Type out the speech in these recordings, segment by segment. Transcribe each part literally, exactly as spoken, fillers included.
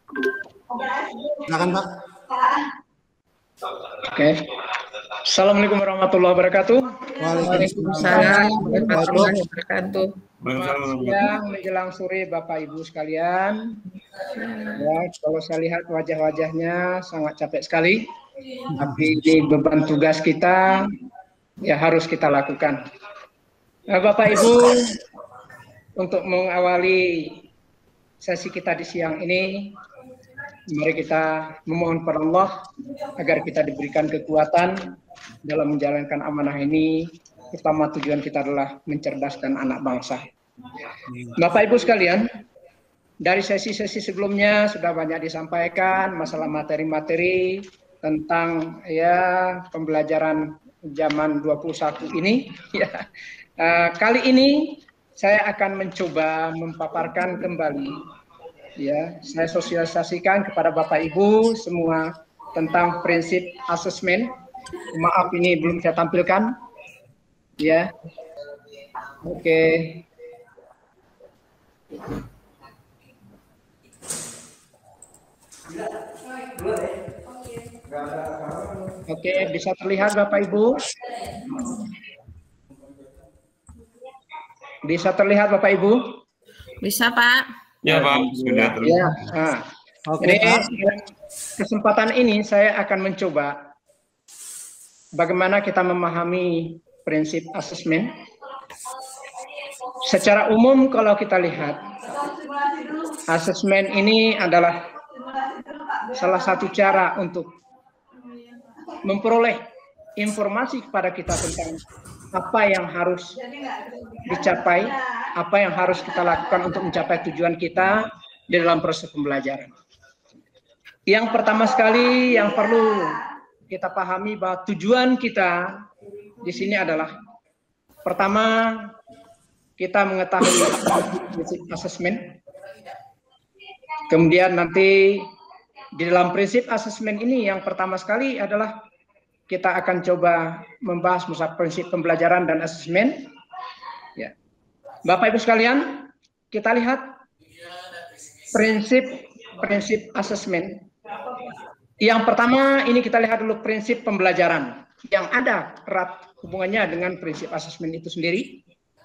Silakan Pak. Oke. Assalamualaikum warahmatullahi wabarakatuh. Waalaikumsalam warahmatullahi wabarakatuh. Selamat siang menjelang sore Bapak Ibu sekalian. Ya, kalau saya lihat wajah-wajahnya sangat capek sekali. Tapi ini beban tugas kita ya harus kita lakukan. Nah, Bapak Ibu, untuk mengawali sesi kita di siang ini, mari kita memohon kepada Allah agar kita diberikan kekuatan dalam menjalankan amanah ini. Pertama tujuan kita adalah mencerdaskan anak bangsa. Bapak Ibu sekalian, dari sesi-sesi sebelumnya sudah banyak disampaikan masalah materi-materi tentang ya pembelajaran zaman dua puluh satu ini. Ya. Uh, kali ini saya akan mencoba memaparkan kembali, ya, saya sosialisasikan kepada Bapak Ibu semua tentang prinsip asesmen. Maaf ini belum saya tampilkan, ya. Oke. Oke, bisa terlihat Bapak Ibu? Bisa terlihat Bapak Ibu? Bisa Pak. Ya Pak, sudah terlihat. Ya, nah, Oke, ini, Pak. kesempatan ini saya akan mencoba bagaimana kita memahami prinsip asesmen. Secara umum kalau kita lihat, asesmen ini adalah salah satu cara untuk memperoleh informasi kepada kita tentang apa yang harus dicapai, apa yang harus kita lakukan untuk mencapai tujuan kita di dalam proses pembelajaran. Yang pertama sekali yang perlu kita pahami bahwa tujuan kita di sini adalah pertama kita mengetahui prinsip asesmen. Kemudian nanti di dalam prinsip asesmen ini yang pertama sekali adalah kita akan coba membahas masalah prinsip pembelajaran dan asesmen. Ya. Bapak Ibu sekalian, kita lihat prinsip-prinsip asesmen. Yang pertama ini kita lihat dulu prinsip pembelajaran yang ada erat hubungannya dengan prinsip asesmen itu sendiri.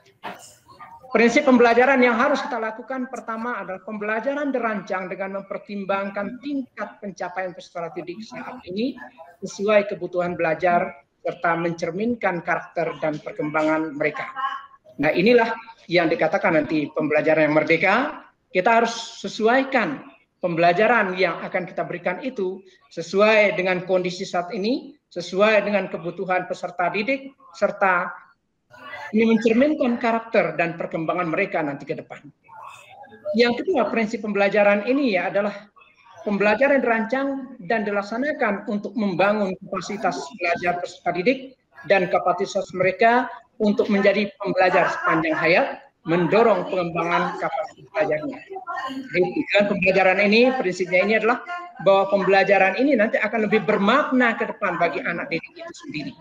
Prinsip pembelajaran yang harus kita lakukan pertama adalah pembelajaran dirancang dengan mempertimbangkan tingkat pencapaian peserta didik saat ini sesuai kebutuhan belajar serta mencerminkan karakter dan perkembangan mereka. Nah, inilah yang dikatakan nanti pembelajaran yang merdeka. Kita harus sesuaikan pembelajaran yang akan kita berikan itu sesuai dengan kondisi saat ini, sesuai dengan kebutuhan peserta didik serta ini mencerminkan karakter dan perkembangan mereka nanti ke depan. Yang kedua, prinsip pembelajaran ini ya adalah pembelajaran dirancang dan dilaksanakan untuk membangun kapasitas belajar peserta didik dan kapasitas mereka untuk menjadi pembelajar sepanjang hayat, mendorong pengembangan kapasitas belajarnya. Dengan pembelajaran ini, prinsipnya ini adalah bahwa pembelajaran ini nanti akan lebih bermakna ke depan bagi anak didik itu sendiri.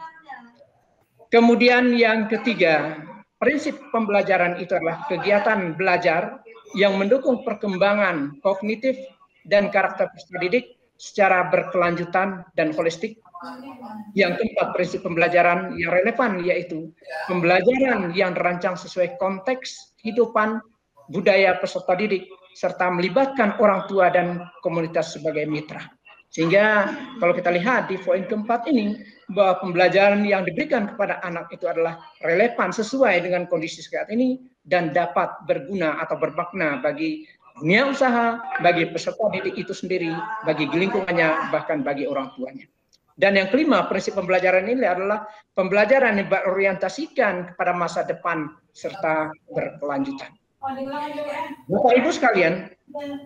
Kemudian yang ketiga, prinsip pembelajaran itu adalah kegiatan belajar yang mendukung perkembangan kognitif dan karakter peserta didik secara berkelanjutan dan holistik. Yang keempat, prinsip pembelajaran yang relevan yaitu pembelajaran yang dirancang sesuai konteks kehidupan budaya peserta didik serta melibatkan orang tua dan komunitas sebagai mitra. Sehingga kalau kita lihat di poin keempat ini, bahwa pembelajaran yang diberikan kepada anak itu adalah relevan sesuai dengan kondisi saat ini dan dapat berguna atau bermakna bagi dunia usaha, bagi peserta didik itu sendiri, bagi lingkungannya, bahkan bagi orang tuanya. Dan yang kelima, prinsip pembelajaran ini adalah pembelajaran yang berorientasikan kepada masa depan serta berkelanjutan. Bapak Ibu sekalian,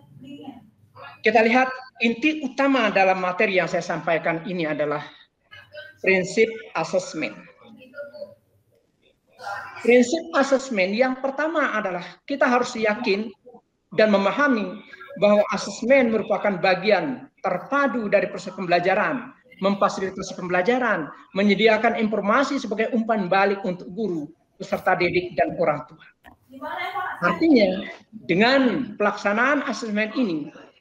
kita lihat inti utama dalam materi yang saya sampaikan ini adalah prinsip asesmen. Prinsip asesmen yang pertama adalah kita harus yakin dan memahami bahwa asesmen merupakan bagian terpadu dari proses pembelajaran, memfasilitasi pembelajaran, menyediakan informasi sebagai umpan balik untuk guru, peserta didik, dan orang tua. Artinya, dengan pelaksanaan asesmen ini,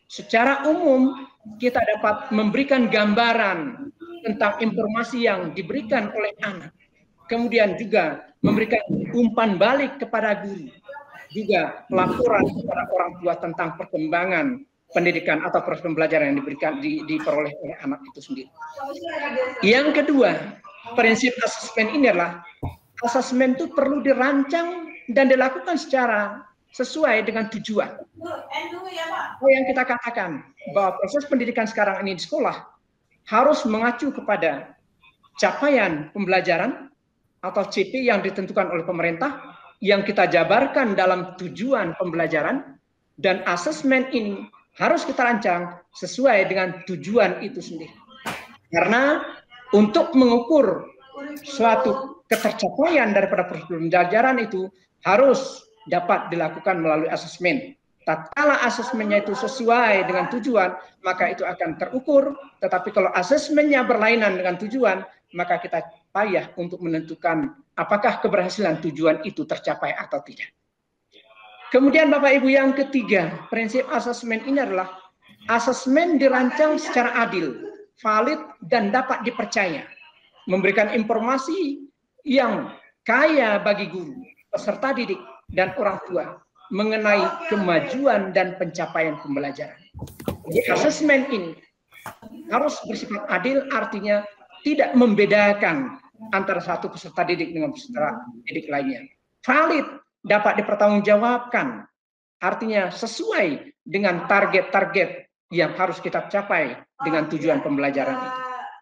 secara umum kita dapat memberikan gambaran tentang informasi yang diberikan oleh anak. Kemudian juga memberikan umpan balik kepada guru. Juga laporan kepada orang tua tentang perkembangan pendidikan atau proses pembelajaran yang diberikan di, diperoleh oleh anak itu sendiri. Yang kedua, prinsip asesmen ini adalah asesmen itu perlu dirancang dan dilakukan secara sesuai dengan tujuan. Apa yang kita katakan bahwa proses pendidikan sekarang ini di sekolah harus mengacu kepada capaian pembelajaran atau C P yang ditentukan oleh pemerintah yang kita jabarkan dalam tujuan pembelajaran, dan asesmen ini harus kita rancang sesuai dengan tujuan itu sendiri. Karena untuk mengukur suatu ketercapaian daripada proses pembelajaran itu harus dapat dilakukan melalui asesmen. Tatkala asesmennya itu sesuai dengan tujuan, maka itu akan terukur. Tetapi kalau asesmennya berlainan dengan tujuan, maka kita payah untuk menentukan apakah keberhasilan tujuan itu tercapai atau tidak. Kemudian Bapak Ibu, yang ketiga, prinsip asesmen ini adalah asesmen dirancang secara adil, valid, dan dapat dipercaya. Memberikan informasi yang kaya bagi guru, peserta didik, dan orang tua mengenai kemajuan dan pencapaian pembelajaran. Jadi asesmen ini harus bersifat adil, artinya tidak membedakan antara satu peserta didik dengan peserta didik lainnya. Valid, dapat dipertanggungjawabkan, artinya sesuai dengan target-target yang harus kita capai dengan tujuan pembelajaran itu.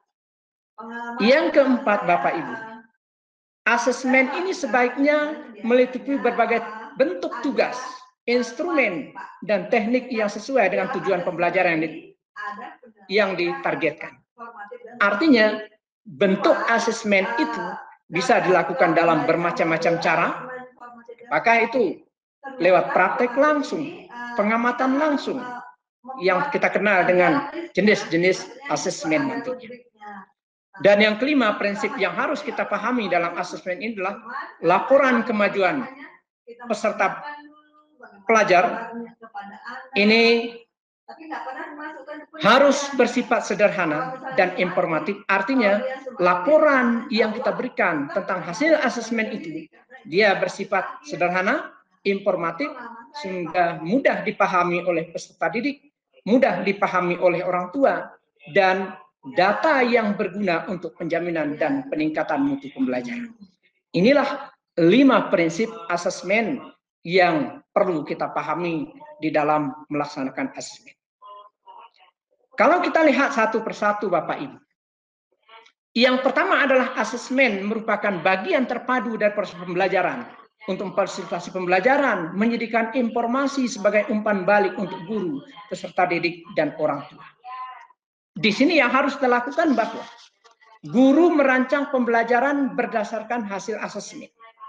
Yang keempat, Bapak Ibu, asesmen ini sebaiknya meliputi berbagai bentuk tugas, instrumen, dan teknik yang sesuai dengan tujuan pembelajaran yang, di, yang ditargetkan. Artinya, bentuk asesmen itu bisa dilakukan dalam bermacam-macam cara, maka itu lewat praktek langsung, pengamatan langsung, yang kita kenal dengan jenis-jenis asesmen nantinya. Dan yang kelima, prinsip yang harus kita pahami dalam asesmen ini adalah laporan kemajuan peserta pelajar ini harus bersifat sederhana dan informatif. Artinya, laporan yang kita berikan tentang hasil asesmen itu, dia bersifat sederhana, informatif, sehingga mudah dipahami oleh peserta didik, mudah dipahami oleh orang tua, dan data yang berguna untuk penjaminan dan peningkatan mutu pembelajaran. Inilah lima prinsip asesmen yang perlu kita pahami di dalam melaksanakan asesmen. Kalau kita lihat satu persatu, Bapak Ibu. Yang pertama adalah asesmen merupakan bagian terpadu dari proses pembelajaran. Untuk memfasilitasi pembelajaran, menyediakan informasi sebagai umpan balik untuk guru, peserta didik, dan orang tua. Di sini yang harus dilakukan bahwa guru merancang pembelajaran berdasarkan hasil asesmen.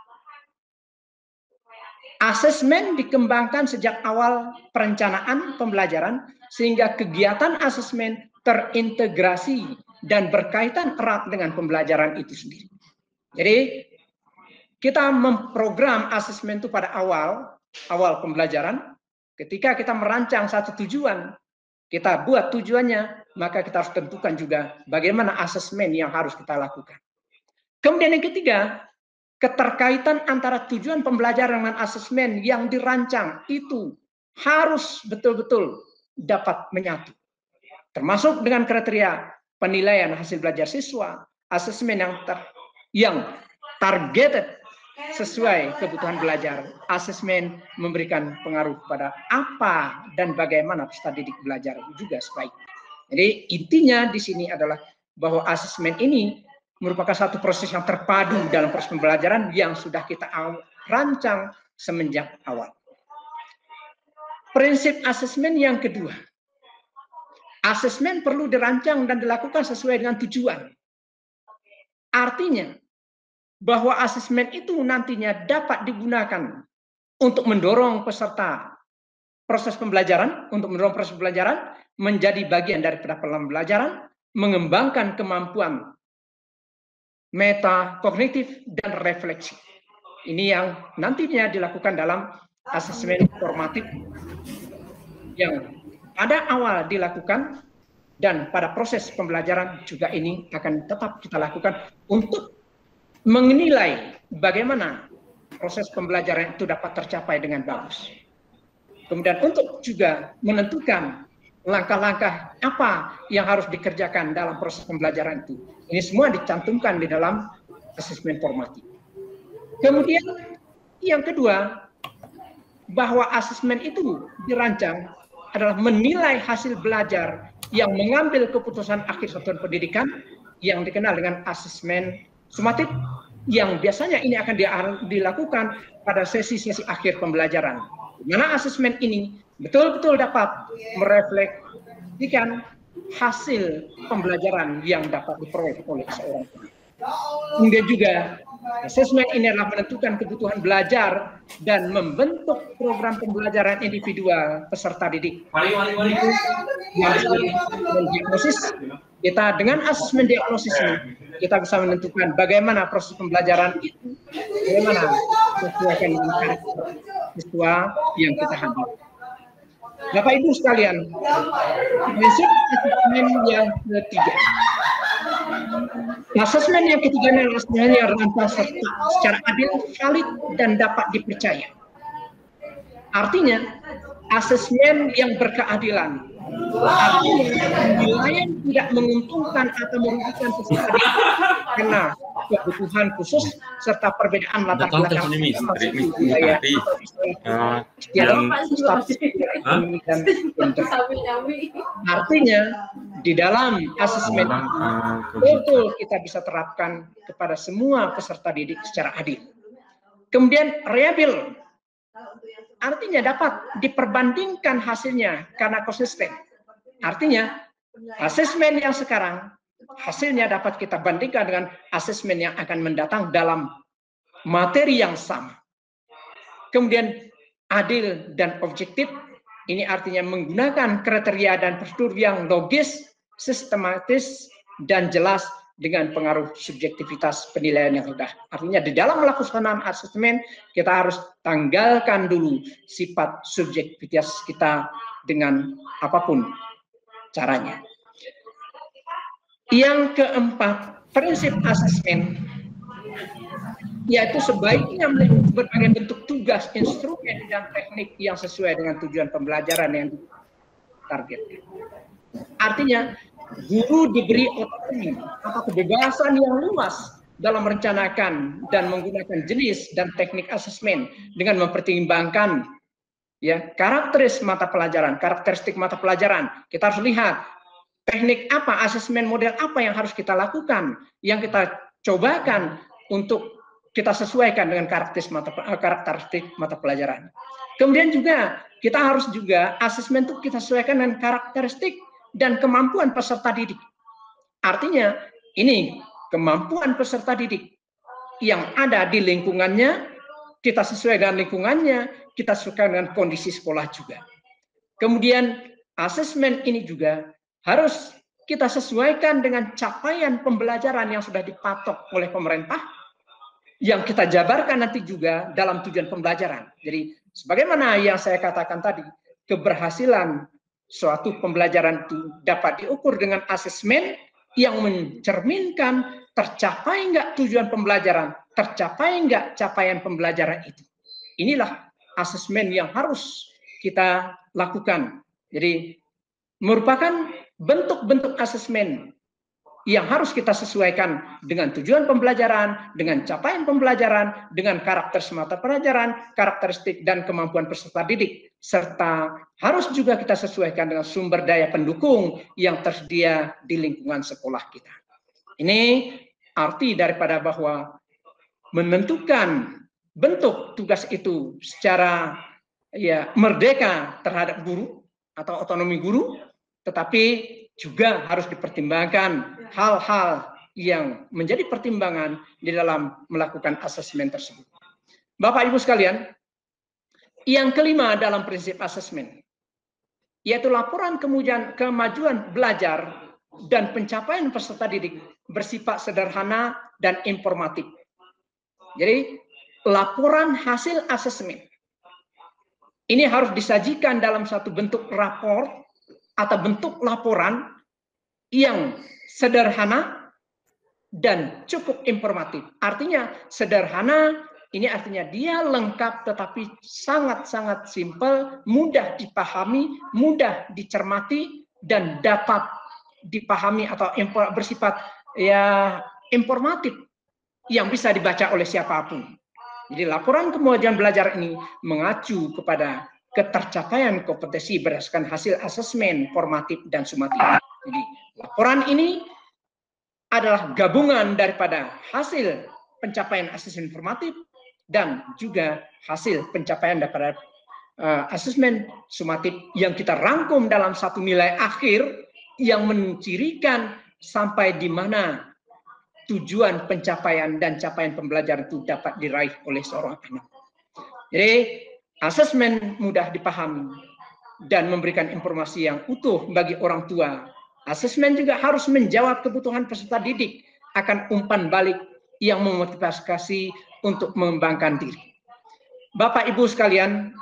Asesmen dikembangkan sejak awal perencanaan pembelajaran sehingga kegiatan asesmen terintegrasi dan berkaitan erat dengan pembelajaran itu sendiri. Jadi kita memprogram asesmen itu pada awal awal pembelajaran. Ketika kita merancang satu tujuan, kita buat tujuannya, maka kita harus tentukan juga bagaimana asesmen yang harus kita lakukan. Kemudian yang ketiga, keterkaitan antara tujuan pembelajaran dengan asesmen yang dirancang itu harus betul-betul dapat menyatu. Termasuk dengan kriteria penilaian hasil belajar siswa, asesmen yang ter, yang targeted sesuai kebutuhan belajar. Asesmen memberikan pengaruh pada apa dan bagaimana peserta didik belajar juga sebaiknya. Jadi intinya di sini adalah bahwa asesmen ini merupakan satu proses yang terpadu dalam proses pembelajaran yang sudah kita rancang semenjak awal. Prinsip asesmen yang kedua. Asesmen perlu dirancang dan dilakukan sesuai dengan tujuan. Artinya bahwa asesmen itu nantinya dapat digunakan untuk mendorong peserta proses pembelajaran, untuk mendorong proses pembelajaran menjadi bagian daripada pembelajaran, mengembangkan kemampuan meta kognitif dan refleksi. Ini yang nantinya dilakukan dalam asesmen formatif yang pada awal dilakukan dan pada proses pembelajaran juga ini akan tetap kita lakukan untuk menilai bagaimana proses pembelajaran itu dapat tercapai dengan bagus. Kemudian untuk juga menentukan langkah-langkah apa yang harus dikerjakan dalam proses pembelajaran itu. Ini semua dicantumkan di dalam asesmen formatif. Kemudian yang kedua, bahwa asesmen itu dirancang adalah menilai hasil belajar yang mengambil keputusan akhir satuan pendidikan yang dikenal dengan asesmen sumatif, yang biasanya ini akan dilakukan pada sesi-sesi akhir pembelajaran. Di mana asesmen ini betul-betul dapat merefleksikan hasil pembelajaran yang dapat diperoleh oleh seorang guru. Kemudian juga asesmen ini adalah menentukan kebutuhan belajar dan membentuk program pembelajaran individual peserta didik. Diagnosis kita dengan asesmen diagnosis ini kita bisa menentukan bagaimana proses pembelajaran itu, bagaimana sesuaikan dengan karakter siswa yang kita hadapi. Bapak Ibu sekalian, prinsip asesmen yang ketiga. Asesmen yang ketiga adalah asesmen yang rampah serta secara adil, valid, dan dapat dipercaya. Artinya, asesmen yang berkeadilan. Artinya, penilaian tidak menguntungkan atau merugikan peserta didik karena kebutuhan khusus serta perbedaan latar belakang budaya, yang status ekonomi dan gender. Artinya di dalam asesmen betul kita bisa terapkan kepada semua peserta didik secara adil. Kemudian reliable, artinya dapat diperbandingkan hasilnya karena konsisten. Artinya asesmen yang sekarang hasilnya dapat kita bandingkan dengan asesmen yang akan mendatang dalam materi yang sama. Kemudian adil dan objektif, ini artinya menggunakan kriteria dan prosedur yang logis, sistematis, dan jelas dengan pengaruh subjektivitas penilaian yang rendah. Artinya di dalam melakukan asesmen kita harus tanggalkan dulu sifat subjektivitas kita dengan apapun caranya. Yang keempat, prinsip asesmen, yaitu sebaiknya memiliki berbagai bentuk tugas, instrumen, dan teknik yang sesuai dengan tujuan pembelajaran yang ditargetkan. Artinya, guru diberi otonomi atau kebebasan yang luas dalam merencanakan dan menggunakan jenis dan teknik asesmen dengan mempertimbangkan ya karakteristik mata pelajaran, karakteristik mata pelajaran. Kita harus lihat teknik apa, asesmen model apa yang harus kita lakukan, yang kita cobakan untuk kita sesuaikan dengan karakteristik mata, karakteristik mata pelajaran. Kemudian juga kita harus juga asesmen itu kita sesuaikan dengan karakteristik dan kemampuan peserta didik. Artinya ini kemampuan peserta didik yang ada di lingkungannya, kita sesuai dengan lingkungannya, kita sesuaikan dengan kondisi sekolah juga. Kemudian asesmen ini juga harus kita sesuaikan dengan capaian pembelajaran yang sudah dipatok oleh pemerintah, yang kita jabarkan nanti juga dalam tujuan pembelajaran. Jadi sebagaimana yang saya katakan tadi, keberhasilan suatu pembelajaran itu dapat diukur dengan asesmen yang mencerminkan tercapai enggak tujuan pembelajaran, tercapai enggak capaian pembelajaran itu. Inilah asesmen yang harus kita lakukan. Jadi merupakan bentuk-bentuk asesmen yang harus kita sesuaikan dengan tujuan pembelajaran, dengan capaian pembelajaran, dengan karakter semata pelajaran, karakteristik dan kemampuan peserta didik, serta harus juga kita sesuaikan dengan sumber daya pendukung yang tersedia di lingkungan sekolah kita. Ini arti daripada bahwa menentukan bentuk tugas itu secara ya merdeka terhadap guru atau otonomi guru, tetapi juga harus dipertimbangkan hal-hal yang menjadi pertimbangan di dalam melakukan asesmen tersebut. Bapak Ibu sekalian, yang kelima dalam prinsip asesmen, yaitu laporan kemudian kemajuan belajar dan pencapaian peserta didik bersifat sederhana dan informatif. Jadi laporan hasil asesmen ini harus disajikan dalam satu bentuk rapor atau bentuk laporan yang sederhana dan cukup informatif. Artinya sederhana, ini artinya dia lengkap tetapi sangat-sangat simpel, mudah dipahami, mudah dicermati, dan dapat dipahami atau bersifat ya informatif yang bisa dibaca oleh siapapun. Jadi laporan kemajuan belajar ini mengacu kepada ketercapaian kompetensi berdasarkan hasil asesmen formatif dan sumatif. Jadi laporan ini adalah gabungan daripada hasil pencapaian asesmen formatif dan juga hasil pencapaian daripada uh, asesmen sumatif yang kita rangkum dalam satu nilai akhir yang mencirikan sampai di mana tujuan pencapaian dan capaian pembelajaran itu dapat diraih oleh seorang anak. Jadi asesmen mudah dipahami dan memberikan informasi yang utuh bagi orang tua. Asesmen juga harus menjawab kebutuhan peserta didik akan umpan balik yang memotivasi untuk mengembangkan diri. Bapak Ibu sekalian,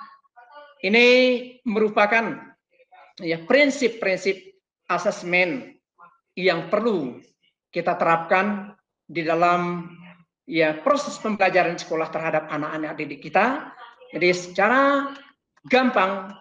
ini merupakan ya prinsip-prinsip asesmen yang perlu kita terapkan di dalam ya proses pembelajaran sekolah terhadap anak-anak didik kita. Jadi secara gampang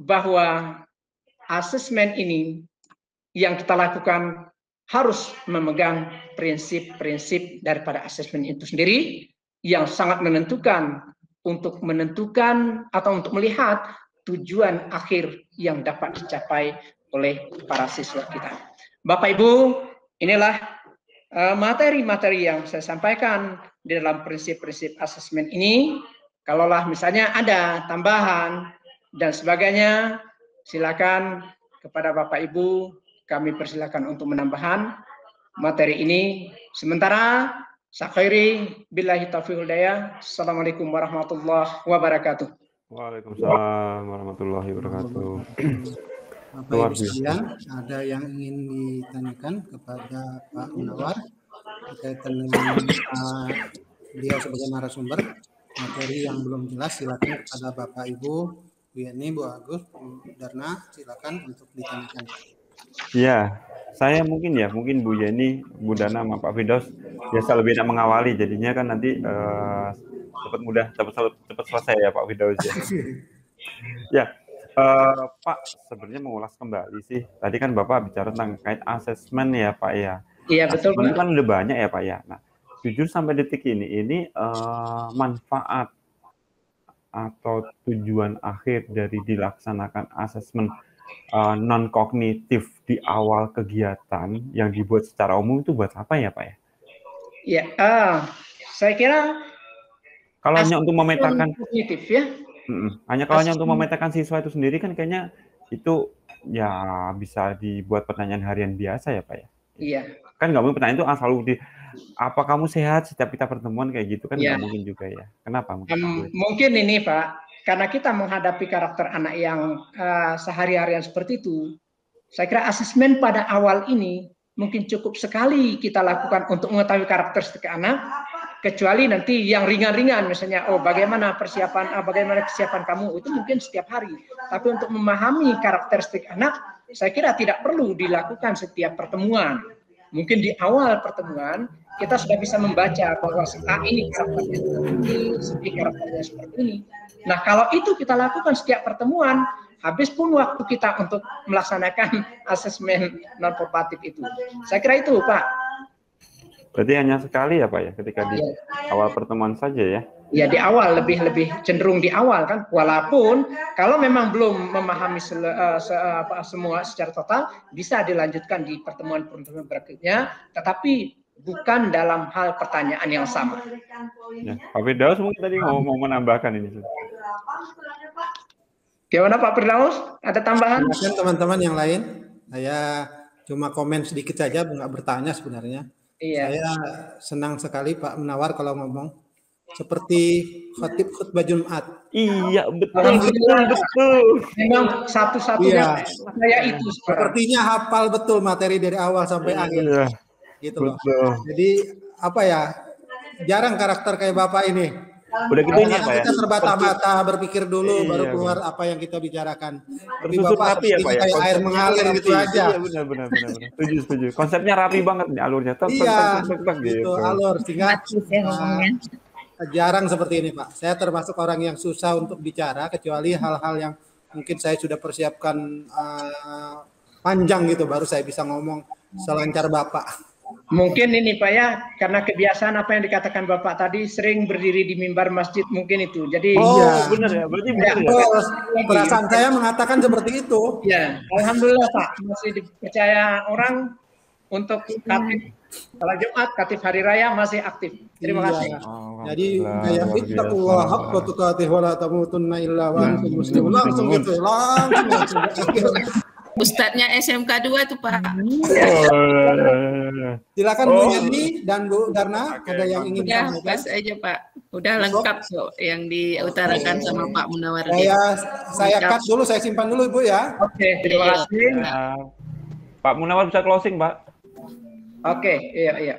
bahwa asesmen ini yang kita lakukan harus memegang prinsip-prinsip daripada asesmen itu sendiri yang sangat menentukan untuk menentukan atau untuk melihat tujuan akhir yang dapat dicapai oleh para siswa kita. Bapak Ibu, inilah materi-materi uh, yang saya sampaikan di dalam prinsip-prinsip asesmen ini. Kalaulah misalnya ada tambahan dan sebagainya, silakan kepada Bapak Ibu kami persilakan untuk menambahkan materi ini. Sementara sakhiri billahi taufiq hidayah. Assalamualaikum warahmatullahi wabarakatuh. Waalaikumsalam warahmatullahi wabarakatuh. Bapak Ibu sekalian, ada yang ingin ditanyakan kepada Pak Munawar berkaitan dengan uh, beliau sebagai narasumber, materi yang belum jelas silakan kepada Bapak Ibu, Bu Yani, Bu Agus, Bu Darna, silakan untuk ditanyakan. Ya, saya mungkin ya, mungkin Bu Yani, Bu Darna, sama Pak Firdaus biasa lebih enak mengawali, jadinya kan nanti uh, cepat mudah, cepat cepat selesai ya Pak Firdaus ya. Ya. Uh, Pak, sebenarnya mengulas kembali sih. Tadi kan Bapak bicara tentang kait asesmen ya Pak ya. Iya betul. Asesmen kan udah banyak ya Pak ya. Nah, jujur sampai detik ini, ini uh, manfaat atau tujuan akhir dari dilaksanakan asesmen uh, non kognitif di awal kegiatan yang dibuat secara umum itu buat apa ya Pak ya? Ya, uh, saya kira kalau hanya untuk memetakan kognitif ya. Mm-mm. Hanya kalau hanya untuk memetakan siswa itu sendiri kan kayaknya itu ya bisa dibuat pertanyaan harian biasa ya Pak ya. Iya. Kan nggak mungkin pertanyaan itu asal di apa kamu sehat setiap kita pertemuan kayak gitu kan nggak ya. mungkin juga ya. Kenapa? Mungkin, um, mungkin ini Pak, karena kita menghadapi karakter anak yang uh, sehari-harian seperti itu, saya kira asesmen pada awal ini mungkin cukup sekali kita lakukan untuk mengetahui karakteristik anak. Kecuali nanti yang ringan-ringan, misalnya, oh bagaimana persiapan, ah, bagaimana kesiapan kamu, itu mungkin setiap hari. Tapi untuk memahami karakteristik anak, saya kira tidak perlu dilakukan setiap pertemuan. Mungkin di awal pertemuan, kita sudah bisa membaca bahwa ah, ini karakternya seperti ini, ini karakternya seperti ini. Nah, kalau itu kita lakukan setiap pertemuan, habis pun waktu kita untuk melaksanakan asesmen non-formatif itu. Saya kira itu, Pak. Berarti hanya sekali ya Pak ya, ketika di ya. awal pertemuan saja ya? Ya di awal, lebih lebih cenderung di awal kan. Walaupun kalau memang belum memahami se, uh, se, uh, apa, semua secara total, bisa dilanjutkan di pertemuan-pertemuan berikutnya, tetapi bukan dalam hal pertanyaan yang sama. Ya, Pak Firdaus mungkin tadi mau, mau menambahkan ini. Gimana Pak Firdaus? Ada tambahan? Silakan teman-teman yang lain. Saya cuma komen sedikit saja, nggak bertanya sebenarnya. Iya. Saya senang sekali Pak Munawar kalau ngomong seperti khotib khutbah Jumat. Iya betul betul betul. Memang satu-satunya iya. saya itu sepertinya hafal betul materi dari awal sampai iya. akhir. Gitu loh. Betul. Jadi apa ya? Jarang karakter kayak Bapak ini. Udah gitu ini Kadang apa ya? kita terbata-bata berpikir dulu Iya, baru keluar apa yang kita bicarakan. Tapi Tersusun Bapak rapi ya Pak sepertinya ya. kayak air Konsepnya mengalir rapi. gitu aja. Iya benar benar benar benar. Setuju setuju. Konsepnya rapi banget nih alurnya. Tek, tek, Iya, tek, tek, tek, gitu gitu. alur sehingga Bagus ya ngomongnya. uh, jarang seperti ini Pak. Saya termasuk orang yang susah untuk bicara kecuali hal-hal yang mungkin saya sudah persiapkan uh, panjang gitu baru saya bisa ngomong selancar Bapak. Mungkin ini Pak ya, karena kebiasaan apa yang dikatakan Bapak tadi sering berdiri di mimbar masjid mungkin itu. Jadi Oh Iya. benar ya. Berarti Ya, benar ya. Betul, perasaan saya mengatakan seperti itu. ya, alhamdulillah Pak masih dipercaya orang untuk katib salat Jumat, katib hari raya masih aktif. Terima Iya. kasih. Oh, Jadi alhamdulillah, kayak luar ittaqullah biasa. haqqa tuqatih wa la tamutunna illa wa antum muslimun. Langsung gitu, langsung. langsung. Ustadznya S M K dua tuh Pak. Oh, iya, iya, iya. Silakan Oh. Bu Yani dan Bu Darna, Oke, ada yang ingin Udah disampaikan? pas aja Pak. Udah lengkap kok yang diutarakan sama Pak Munawardin. Saya saya cut dulu, saya simpan dulu Ibu ya. Oke, terima Iya. kasih. Ya. Pak Munawar bisa closing Pak. Oke, iya iya.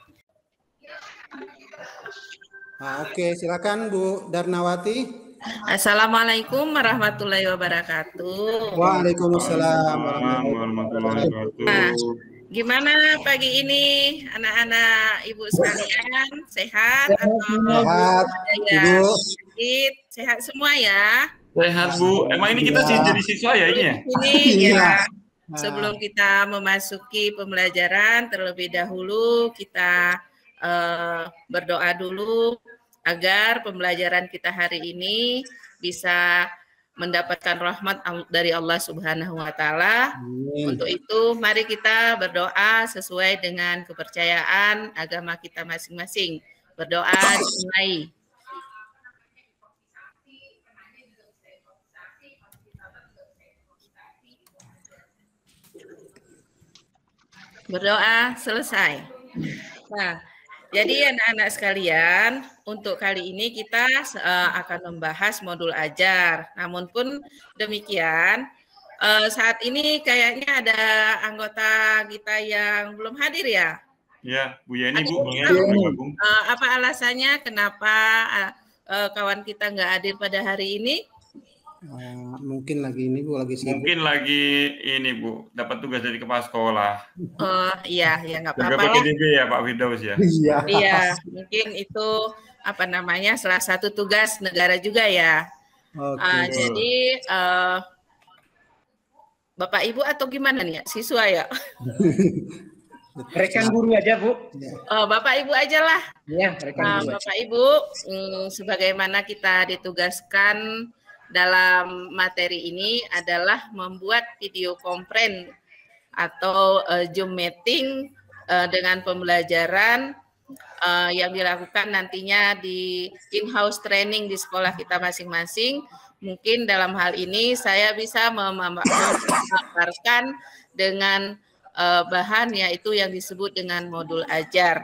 Nah, oke, silakan Bu Darnawati. Assalamualaikum warahmatullahi wabarakatuh. Waalaikumsalam warahmatullahi Nah, gimana pagi ini anak-anak ibu sekalian? Sehat atau Sehat, ada yang Ibu. sakit? Sehat semua ya? Sehat Bu. Emang ini kita sih Iya. jadi siswa ya ini ya? Ini Iya. ya. Nah, Sebelum kita memasuki pembelajaran, terlebih dahulu kita eh, berdoa dulu agar pembelajaran kita hari ini bisa mendapatkan rahmat dari Allah Subhanahu wa taala. amin. Untuk itu mari kita berdoa sesuai dengan kepercayaan agama kita masing-masing. Berdoa dimulai. Berdoa selesai. Nah, jadi anak-anak sekalian, untuk kali ini kita uh, akan membahas modul ajar. Namun pun demikian, uh, saat ini kayaknya ada anggota kita yang belum hadir ya. Ya, Bu Yani Bu, Ada Bang yang Yani tahu, bergabung. uh, apa alasannya kenapa uh, uh, kawan kita nggak hadir pada hari ini? Uh, mungkin lagi ini Bu lagi sibuk. Mungkin lagi ini Bu, dapat tugas dari kepala sekolah. Oh iya, ya nggak Jaga apa-apa lah. P D B ya Pak Firdaus ya. Iya. Iya, mungkin itu apa namanya salah satu tugas negara juga ya. Oke. Uh, jadi uh, Bapak Ibu atau gimana nih ya, siswa ya? Rekan guru aja Bu. Uh, Bapak Ibu aja lah. Ya, rekan Uh, guru. Bapak Ibu, mm, sebagaimana kita ditugaskan dalam materi ini adalah membuat video konferen atau uh, Zoom meeting uh, dengan pembelajaran uh, yang dilakukan nantinya di in-house training di sekolah kita masing-masing. Mungkin dalam hal ini saya bisa mem- memaparkan dengan uh, bahan yaitu yang disebut dengan modul ajar.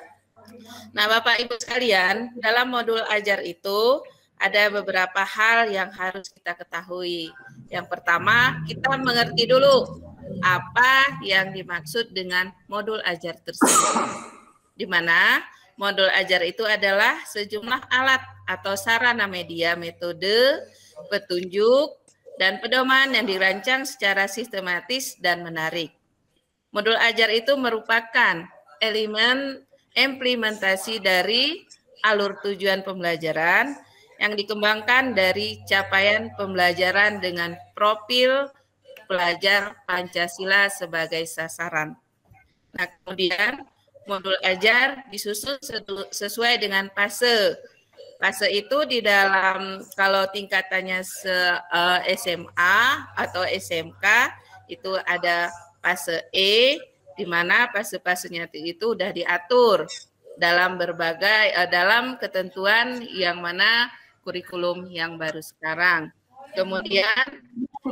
Nah, Bapak Ibu sekalian, dalam modul ajar itu ada beberapa hal yang harus kita ketahui. Yang pertama, kita mengerti dulu apa yang dimaksud dengan modul ajar tersebut. Di mana modul ajar itu adalah sejumlah alat atau sarana media, metode, petunjuk, dan pedoman yang dirancang secara sistematis dan menarik. Modul ajar itu merupakan elemen implementasi dari alur tujuan pembelajaran yang dikembangkan dari capaian pembelajaran dengan profil pelajar Pancasila sebagai sasaran. Nah, kemudian modul ajar disusun sesuai dengan fase. Fase itu di dalam kalau tingkatannya se, uh, S M A atau S M K itu ada fase E, di mana fase-fasenya itu sudah diatur dalam berbagai uh, dalam ketentuan yang mana kurikulum yang baru sekarang. Kemudian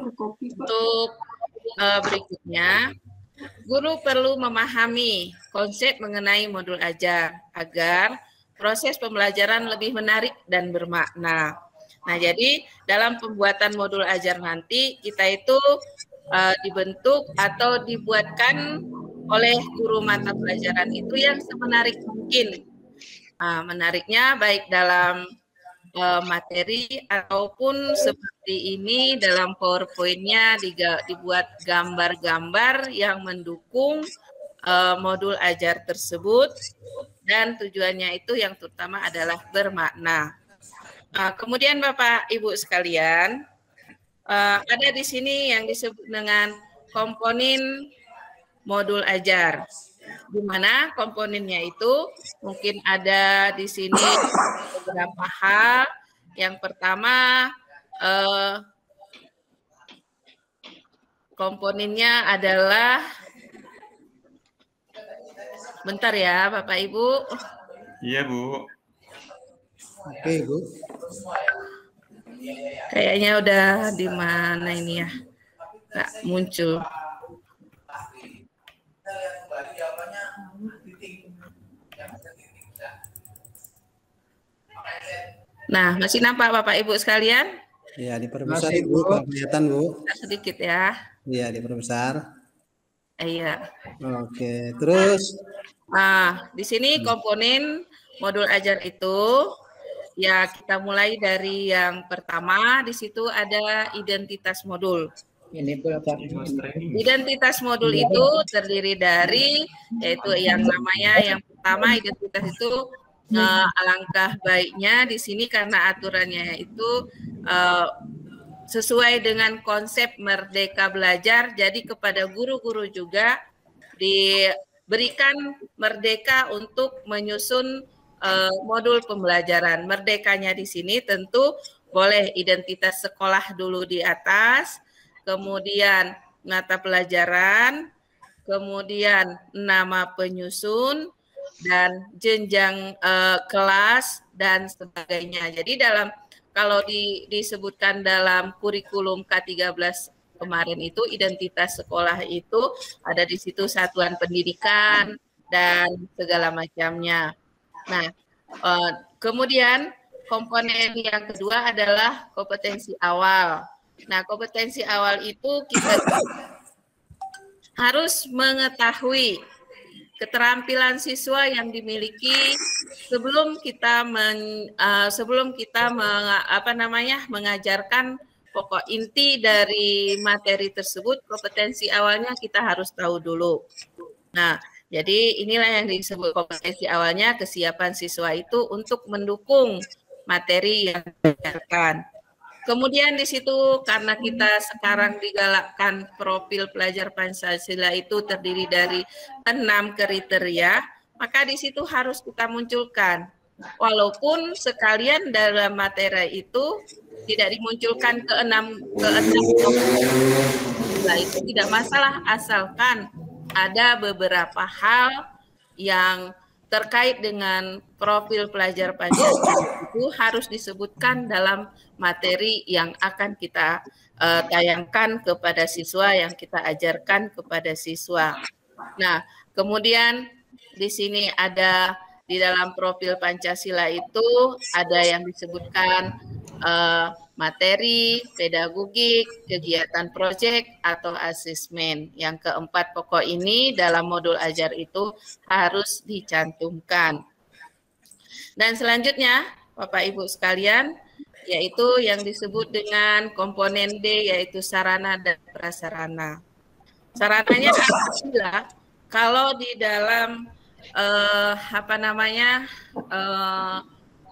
untuk uh, berikutnya, guru perlu memahami konsep mengenai modul ajar agar proses pembelajaran lebih menarik dan bermakna. Nah, jadi dalam pembuatan modul ajar nanti kita itu uh, dibentuk atau dibuatkan oleh guru mata pelajaran itu yang semenarik mungkin. Nah, menariknya baik dalam uh, materi ataupun seperti ini dalam PowerPoint-nya dibuat gambar-gambar yang mendukung uh, modul ajar tersebut, dan tujuannya itu yang terutama adalah bermakna. Uh, kemudian Bapak Ibu sekalian, uh, ada di sini yang disebut dengan komponen modul ajar, di mana komponennya itu mungkin ada di sini beberapa hal. Yang pertama, eh, komponennya adalah, bentar ya Bapak Ibu. Iya Bu. Oke Bu. Kayaknya udah di mana ini ya, nggak muncul. Nah, masih nampak Bapak Ibu sekalian? Ya, diperbesar Ibu, kalau kelihatan Bu. Sedikit ya. Iya, diperbesar. Iya. Oke, terus. Nah, di sini komponen modul ajar itu, ya kita mulai dari yang pertama, di situ ada identitas modul. Ini berapa? Identitas modul itu terdiri dari, yaitu yang namanya, yang pertama identitas itu uh, alangkah baiknya di sini karena aturannya itu uh, sesuai dengan konsep Merdeka Belajar, jadi kepada guru-guru juga diberikan merdeka untuk menyusun uh, modul pembelajaran. Merdekanya di sini tentu boleh identitas sekolah dulu di atas, kemudian mata pelajaran, kemudian nama penyusun, dan jenjang uh, kelas, dan sebagainya. Jadi dalam, kalau di, disebutkan dalam kurikulum K tiga belas kemarin itu, identitas sekolah itu ada di situ satuan pendidikan, dan segala macamnya. Nah, uh, kemudian komponen yang kedua adalah kompetensi awal. Nah, kompetensi awal itu kita harus mengetahui keterampilan siswa yang dimiliki sebelum kita men, uh, sebelum kita meng, apa namanya mengajarkan pokok inti dari materi tersebut. Kompetensi awalnya kita harus tahu dulu. Nah, jadi inilah yang disebut kompetensi awalnya, kesiapan siswa itu untuk mendukung materi yang diajarkan. Kemudian di situ karena kita sekarang digalakkan profil pelajar Pancasila itu terdiri dari enam kriteria, maka di situ harus kita munculkan. Walaupun sekalian dalam materi itu tidak dimunculkan ke enam ke enam nah, itu tidak masalah, asalkan ada beberapa hal yang terkait dengan profil pelajar Pancasila itu harus disebutkan dalam materi yang akan kita uh, tayangkan kepada siswa, yang kita ajarkan kepada siswa. Nah, kemudian di sini ada di dalam profil Pancasila itu ada yang disebutkan uh, materi, pedagogik, kegiatan proyek, atau asesmen. Yang keempat pokok ini dalam modul ajar itu harus dicantumkan. Dan selanjutnya, Bapak Ibu sekalian, yaitu yang disebut dengan komponen D, yaitu sarana dan prasarana. Sarananya adalah kalau di dalam eh, apa namanya eh,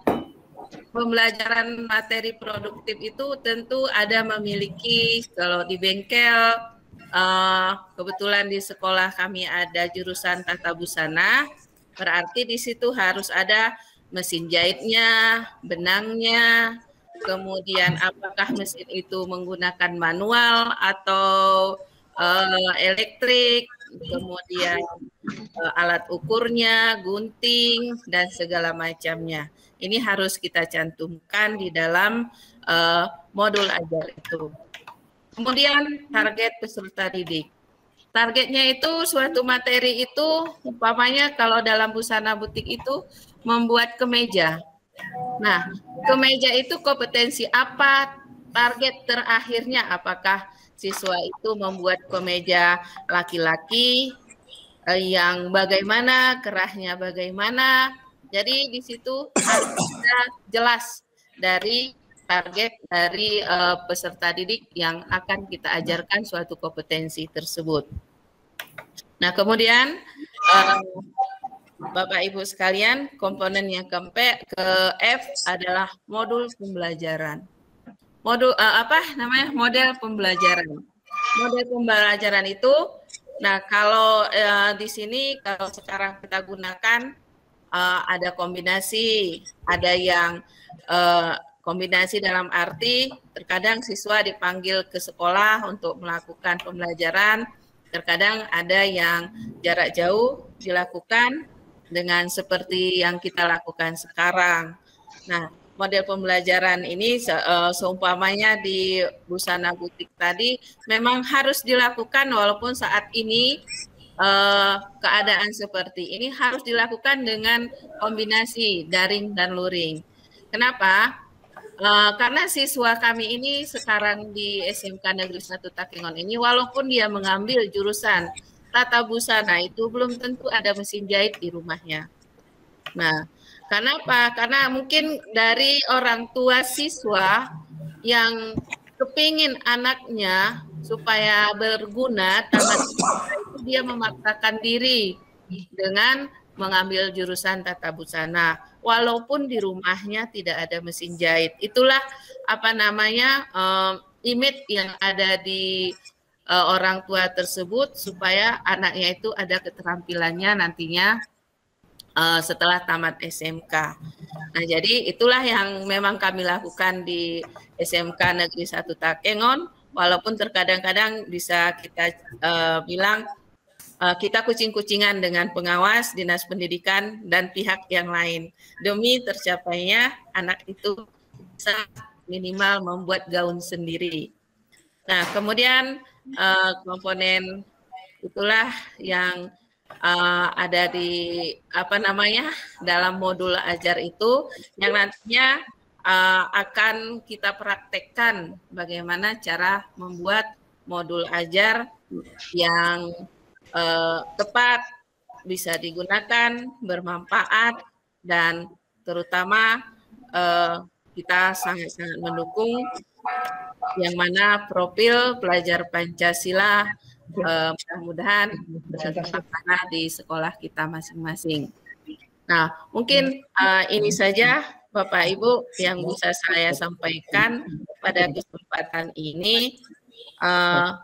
pembelajaran materi produktif itu tentu ada memiliki, kalau di bengkel, eh, kebetulan di sekolah kami ada jurusan tata busana, berarti di situ harus ada mesin jahitnya, benangnya, kemudian apakah mesin itu menggunakan manual atau uh, elektrik, kemudian uh, alat ukurnya, gunting, dan segala macamnya. Ini harus kita cantumkan di dalam uh, modul ajar itu. Kemudian target peserta didik. Targetnya itu suatu materi itu, umpamanya kalau dalam busana butik itu membuat kemeja. Nah, kemeja itu kompetensi apa? Target terakhirnya apakah siswa itu membuat kemeja laki-laki yang bagaimana, kerahnya bagaimana, Jadi di situ harus ada jelas dari target dari uh, peserta didik yang akan kita ajarkan suatu kompetensi tersebut. Nah, kemudian uh, Bapak Ibu sekalian, komponen yang ke, ke F adalah modul pembelajaran. Modul uh, apa namanya? Model pembelajaran. Model pembelajaran itu, nah kalau uh, di sini kalau sekarang kita gunakan uh, ada kombinasi, ada yang uh, kombinasi dalam arti terkadang siswa dipanggil ke sekolah untuk melakukan pembelajaran, terkadang ada yang jarak jauh dilakukan dengan seperti yang kita lakukan sekarang. Nah, model pembelajaran ini se uh, seumpamanya di Busana Butik tadi memang harus dilakukan walaupun saat ini uh, keadaan seperti ini harus dilakukan dengan kombinasi daring dan luring. Kenapa? Uh, karena siswa kami ini sekarang di S M K Negeri satu Takengon ini walaupun dia mengambil jurusan tata busana itu belum tentu ada mesin jahit di rumahnya. Nah, kenapa? Karena mungkin dari orang tua siswa yang kepingin anaknya supaya berguna, tamat itu dia memaksakan diri dengan mengambil jurusan tata busana, walaupun di rumahnya tidak ada mesin jahit. Itulah apa namanya um, image yang ada di uh, orang tua tersebut supaya anaknya itu ada keterampilannya nantinya uh, setelah tamat S M K. Nah, jadi itulah yang memang kami lakukan di S M K Negeri satu Takengon, walaupun terkadang-kadang bisa kita uh, bilang Uh, kita kucing-kucingan dengan pengawas, dinas pendidikan, dan pihak yang lain. Demi tercapainya anak itu bisa minimal membuat gaun sendiri. Nah, kemudian uh, komponen itulah yang uh, ada di apa namanya dalam modul ajar itu yang nantinya uh, akan kita praktekkan bagaimana cara membuat modul ajar yang Uh, tepat, bisa digunakan, bermanfaat, dan terutama uh, kita sangat-sangat mendukung yang mana profil pelajar Pancasila uh, mudah-mudahan terlaksana di sekolah kita masing-masing. Nah, mungkin uh, ini saja Bapak Ibu yang bisa saya sampaikan pada kesempatan ini. Uh,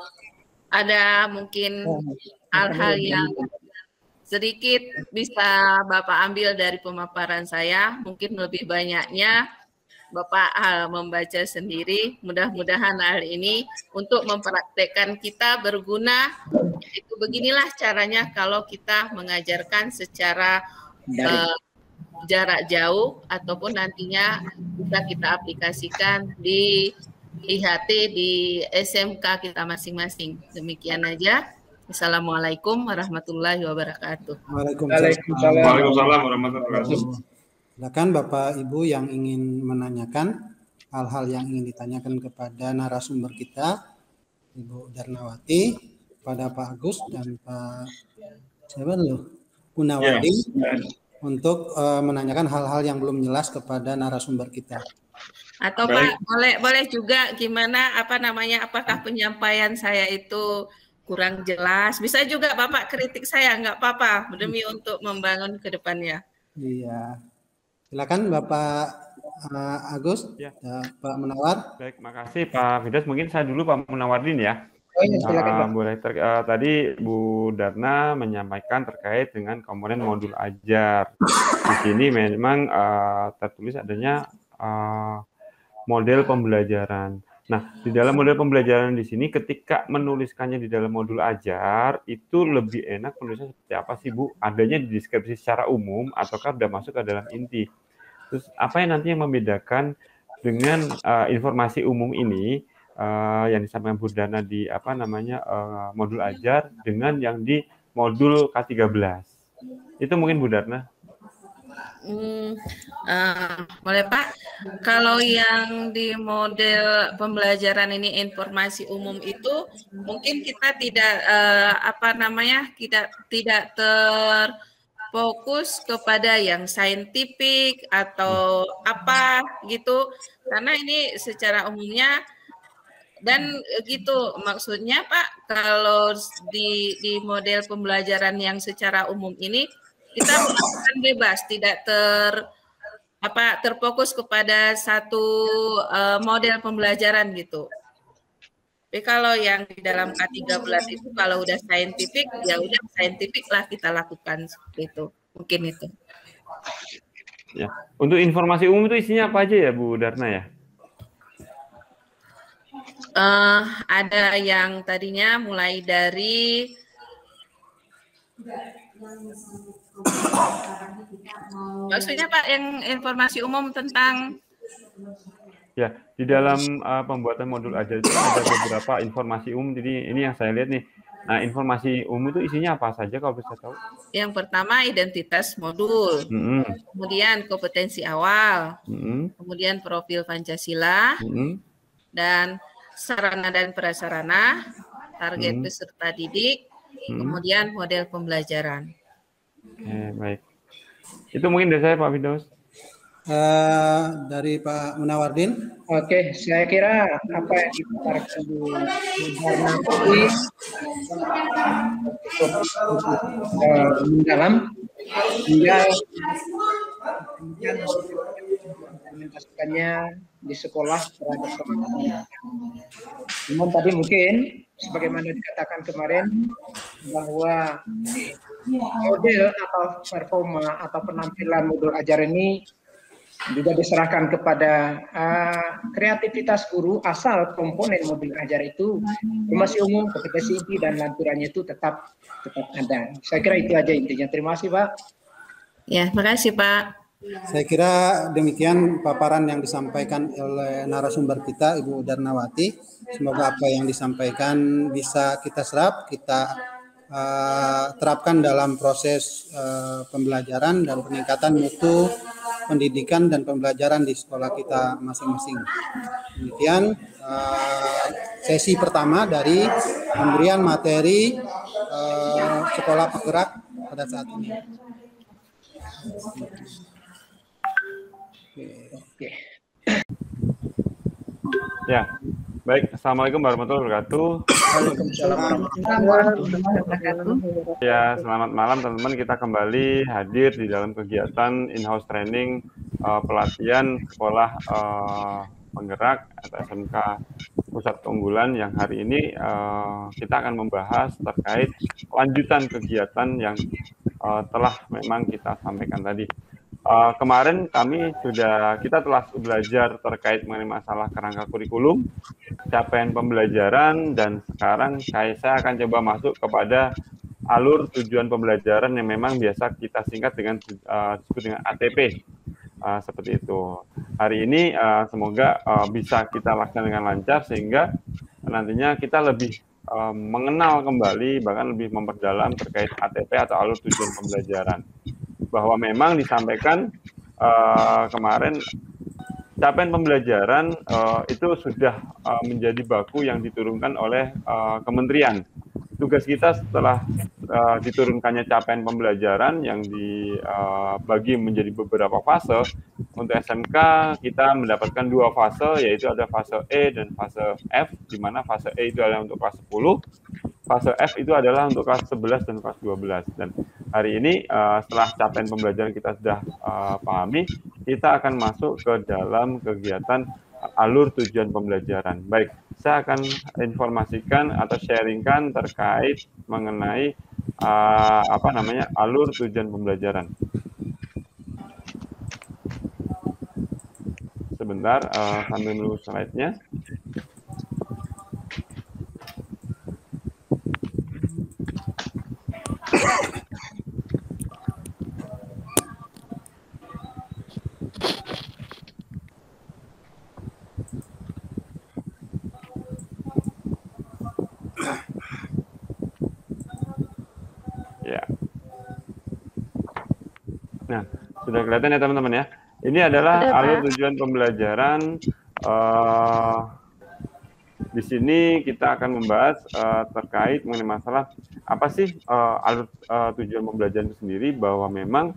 Ada mungkin hal-hal yang sedikit bisa Bapak ambil dari pemaparan saya, mungkin lebih banyaknya Bapak uh, membaca sendiri. Mudah-mudahan hal ini untuk mempraktekkan kita berguna. Itu beginilah caranya kalau kita mengajarkan secara uh, jarak jauh ataupun nantinya bisa kita aplikasikan di I H T di S M K kita masing-masing. Demikian aja. Assalamualaikum warahmatullahi wabarakatuh. Waalaikumsalam. Waalaikumsalam warahmatullahi wabarakatuh. Silakan Bapak Ibu yang ingin menanyakan hal-hal yang ingin ditanyakan kepada narasumber kita, Ibu Darnawati, pada Pak Agus dan Pak siapa dulu? Punawadi, ya, untuk uh, menanyakan hal-hal yang belum jelas kepada narasumber kita. Atau Baik. Pak, boleh boleh juga gimana apa namanya apakah penyampaian saya itu kurang jelas? Bisa juga Bapak kritik saya, nggak apa-apa demi untuk membangun ke depannya. Iya. Silakan Bapak uh, Agus, ya. uh, Pak Munawar. Baik, makasih Pak Fidas. Mungkin saya dulu Pak Munawardin ya. Oh, ya, silakan, Pak. Uh, boleh ter, uh, tadi Bu Darna menyampaikan terkait dengan komponen modul ajar. Di sini memang uh, tertulis adanya uh, model pembelajaran. Nah, di dalam model pembelajaran di sini ketika menuliskannya di dalam modul ajar itu lebih enak penulisnya seperti apa sih Bu? Adanya di deskripsi secara umum ataukah sudah masuk ke dalam inti? Terus apa yang nanti yang membedakan dengan uh, informasi umum ini uh, yang disampaikan Bu Dana di apa namanya uh, modul ajar dengan yang di modul K tiga belas? Itu mungkin Bu Darna. Hmm, uh, boleh Pak, kalau yang di model pembelajaran ini informasi umum itu mungkin kita tidak uh, apa namanya tidak tidak ter fokus kepada yang saintifik atau apa gitu, karena ini secara umumnya dan gitu maksudnya Pak, kalau di di model pembelajaran yang secara umum ini kita melakukan bebas, tidak ter apa terfokus kepada satu uh, model pembelajaran gitu. Tapi kalau yang di dalam K tiga belas itu kalau udah saintifik, ya udah saintifik lah kita lakukan seperti itu. Mungkin itu. Ya. Untuk informasi umum itu isinya apa aja ya Bu Darna ya? Uh, ada yang tadinya mulai dari maksudnya Pak yang informasi umum tentang ya di dalam uh, pembuatan modul ajar itu ada beberapa informasi umum. Jadi ini yang saya lihat nih. Nah, informasi umum itu isinya apa saja kalau bisa tahu? Yang pertama identitas modul, mm-hmm. kemudian kompetensi awal, mm-hmm. kemudian profil Pancasila, mm-hmm. dan sarana dan prasarana, target mm-hmm. peserta didik, mm-hmm. kemudian model pembelajaran. Oke, baik. Itu mungkin dari saya Pak Firdaus. Uh, dari Pak Munawardin. Oke, saya kira apa yang diutarakan di Darna tadi mendalam, tinggal implementasikannya di sekolah terhadap sekolah. Namun tadi mungkin sebagaimana dikatakan kemarin bahwa model atau performa atau penampilan modul ajar ini juga diserahkan kepada uh, kreativitas guru asal komponen modul ajar itu informasi umum, kompetensi inti dan lanturannya itu tetap tetap ada. Saya kira itu aja intinya. Terima kasih Pak. Ya, terima kasih Pak. Saya kira demikian paparan yang disampaikan oleh narasumber kita Ibu Darnawati. Semoga apa yang disampaikan bisa kita serap, kita uh, terapkan dalam proses uh, pembelajaran dan peningkatan mutu pendidikan dan pembelajaran di sekolah kita masing-masing. Demikian uh, sesi pertama dari pemberian materi uh, sekolah penggerak pada saat ini. Oke. Ya, baik. Assalamualaikum warahmatullahi wabarakatuh. Waalaikumsalam warahmatullahi wabarakatuh. Ya, selamat malam teman-teman. Kita kembali hadir di dalam kegiatan in-house training uh, pelatihan sekolah uh, penggerak atau S M K Pusat Keunggulan yang hari ini uh, kita akan membahas terkait lanjutan kegiatan yang uh, telah memang kita sampaikan tadi. Uh, kemarin kami sudah, kita telah belajar terkait mengenai masalah kerangka kurikulum, capaian pembelajaran, dan sekarang saya, saya akan coba masuk kepada alur tujuan pembelajaran yang memang biasa kita singkat dengan uh, disebut dengan A T P. Uh, seperti itu. Hari ini uh, semoga uh, bisa kita laksanakan dengan lancar sehingga nantinya kita lebih uh, mengenal kembali, bahkan lebih memperdalam terkait A T P atau alur tujuan pembelajaran. Bahwa memang disampaikan uh, kemarin capaian pembelajaran uh, itu sudah uh, menjadi baku yang diturunkan oleh uh, kementerian. Tugas kita setelah uh, diturunkannya capaian pembelajaran yang dibagi uh, menjadi beberapa fase. Untuk S M K kita mendapatkan dua fase, yaitu ada fase E dan fase F, di mana fase E itu adalah untuk kelas sepuluh, fase F itu adalah untuk kelas sebelas dan kelas dua belas. Dan hari ini uh, setelah capaian pembelajaran kita sudah uh, pahami, kita akan masuk ke dalam kegiatan alur tujuan pembelajaran. Baik, saya akan informasikan atau sharingkan terkait mengenai uh, apa namanya alur tujuan pembelajaran. Sebentar, uh, sambil menunggu slide-nya. Ya. Nah, sudah kelihatan ya teman-teman ya. Ini adalah Ada, alur Pak. tujuan pembelajaran uh, Di sini kita akan membahas uh, terkait mengenai masalah apa sih uh, alur uh, tujuan pembelajaran itu sendiri, bahwa memang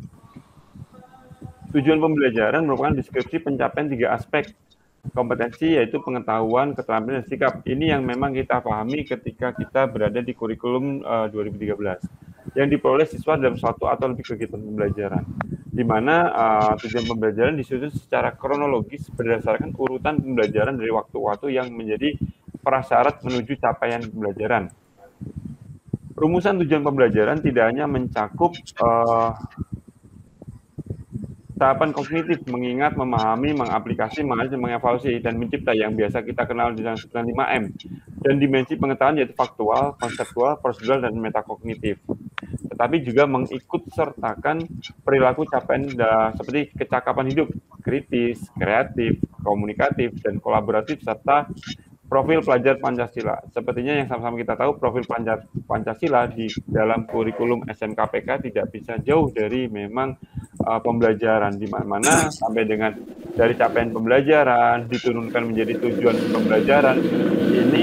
tujuan pembelajaran merupakan deskripsi pencapaian tiga aspek kompetensi, yaitu pengetahuan, keterampilan, dan sikap. Ini yang memang kita pahami ketika kita berada di kurikulum uh, dua ribu tiga belas yang diperoleh siswa dalam satu atau lebih kegiatan pembelajaran, di mana uh, tujuan pembelajaran disusun secara kronologis berdasarkan urutan pembelajaran dari waktu ke waktu yang menjadi prasyarat menuju capaian pembelajaran. Rumusan tujuan pembelajaran tidak hanya mencakup uh, tahapan kognitif, mengingat, memahami, mengaplikasi, menganalisis, mengevaluasi, dan mencipta yang biasa kita kenal di dalam sembilan lima M, dan dimensi pengetahuan yaitu faktual, konseptual, prosedural, dan metakognitif. Tetapi juga mengikut sertakan perilaku capaian seperti kecakapan hidup, kritis, kreatif, komunikatif, dan kolaboratif, serta profil pelajar Pancasila. Sepertinya yang sama-sama kita tahu, profil pelajar Pancasila di dalam kurikulum S M K P K tidak bisa jauh dari memang uh, pembelajaran, di mana-mana sampai dengan dari capaian pembelajaran diturunkan menjadi tujuan pembelajaran. Ini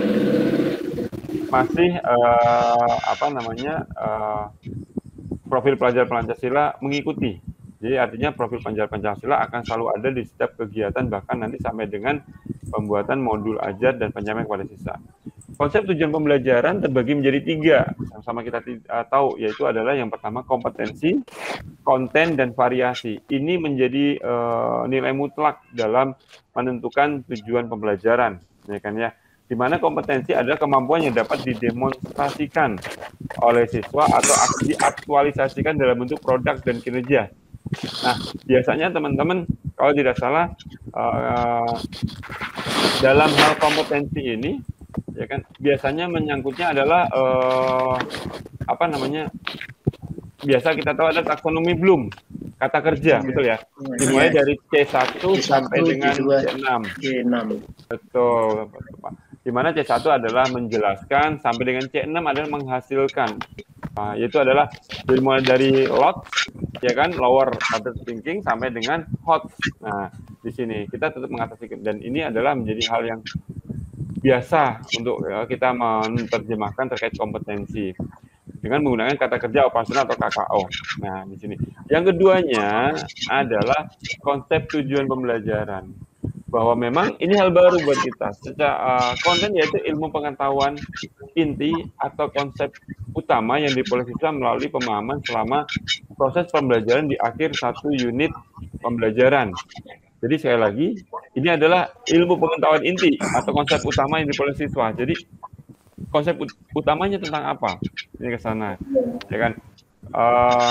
masih uh, apa namanya uh, profil pelajar Pancasila mengikuti. Jadi artinya profil pelajar Pancasila akan selalu ada di setiap kegiatan, bahkan nanti sampai dengan pembuatan modul ajar dan penyamaian kepada siswa. Konsep tujuan pembelajaran terbagi menjadi tiga, sama-sama kita uh, tahu, yaitu adalah yang pertama kompetensi, konten, dan variasi. Ini menjadi uh, nilai mutlak dalam menentukan tujuan pembelajaran, ya kan ya. Di mana kompetensi adalah kemampuan yang dapat didemonstrasikan oleh siswa atau diaktualisasikan dalam bentuk produk dan kinerja. Nah, biasanya teman-teman kalau tidak salah uh, dalam hal kompetensi ini, ya kan, biasanya menyangkutnya adalah uh, apa namanya? Biasa kita tahu ada taksonomi Bloom, kata kerja, ya, betul ya? Dimulai dari C satu sampai dengan C enam. C enam. Betul, Pak. Di mana C satu adalah menjelaskan, sampai dengan C enam adalah menghasilkan. Nah, yaitu adalah dimulai dari lot, ya kan, lower order thinking sampai dengan hot. Nah, di sini kita tetap mengatasi, dan ini adalah menjadi hal yang biasa untuk ya, kita menerjemahkan terkait kompetensi dengan menggunakan kata kerja operasional atau K K O. Nah, di sini. Yang keduanya adalah konsep tujuan pembelajaran. Bahwa memang ini hal baru buat kita. Secara uh, konten yaitu ilmu pengetahuan inti atau konsep utama yang diperoleh siswa melalui pemahaman selama proses pembelajaran di akhir satu unit pembelajaran. Jadi sekali lagi, ini adalah ilmu pengetahuan inti atau konsep utama yang diperoleh siswa. Jadi konsep ut utamanya tentang apa? Ini ke sana, ya kan? Uh,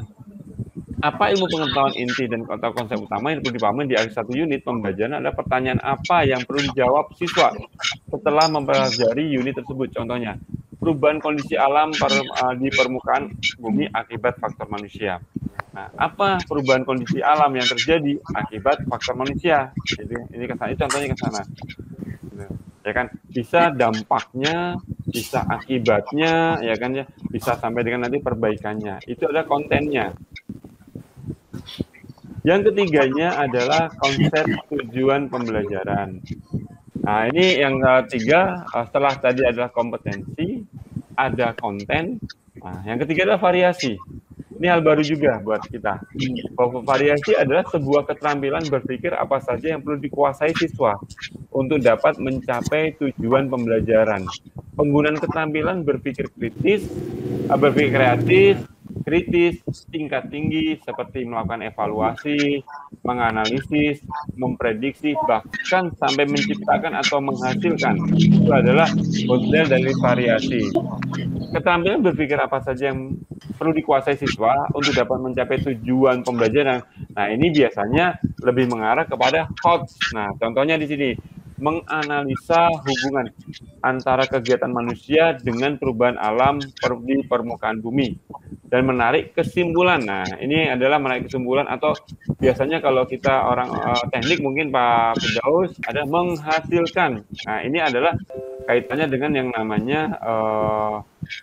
apa ilmu pengetahuan inti dan atau konsep utama yang perlu dipahami di akhir satu unit pembelajaran adalah pertanyaan apa yang perlu dijawab siswa setelah mempelajari unit tersebut. Contohnya, perubahan kondisi alam per, uh, di permukaan bumi akibat faktor manusia. Nah, apa perubahan kondisi alam yang terjadi akibat faktor manusia? Jadi ini ke sana, contohnya ke sana. Ya kan, bisa dampaknya, bisa akibatnya, ya kan ya, bisa sampai dengan nanti perbaikannya. Itu adalah kontennya. Yang ketiganya adalah konsep tujuan pembelajaran. Nah, ini yang ketiga, setelah tadi adalah kompetensi, ada konten. Nah, yang ketiga adalah variasi. Ini hal baru juga buat kita. Bahwa variasi adalah sebuah keterampilan berpikir apa saja yang perlu dikuasai siswa untuk dapat mencapai tujuan pembelajaran. Penggunaan keterampilan berpikir kritis, berpikir kreatif, kritis, tingkat tinggi, seperti melakukan evaluasi, menganalisis, memprediksi, bahkan sampai menciptakan atau menghasilkan. Itu adalah model dari variasi. Keterampilan berpikir apa saja yang perlu dikuasai siswa untuk dapat mencapai tujuan pembelajaran. Nah, ini biasanya lebih mengarah kepada hot. Nah, contohnya di sini, menganalisa hubungan antara kegiatan manusia dengan perubahan alam di permukaan bumi dan menarik kesimpulan. Nah, ini adalah menarik kesimpulan, atau biasanya kalau kita orang uh, teknik mungkin Pak Firdaus ada menghasilkan. Nah, ini adalah kaitannya dengan yang namanya uh,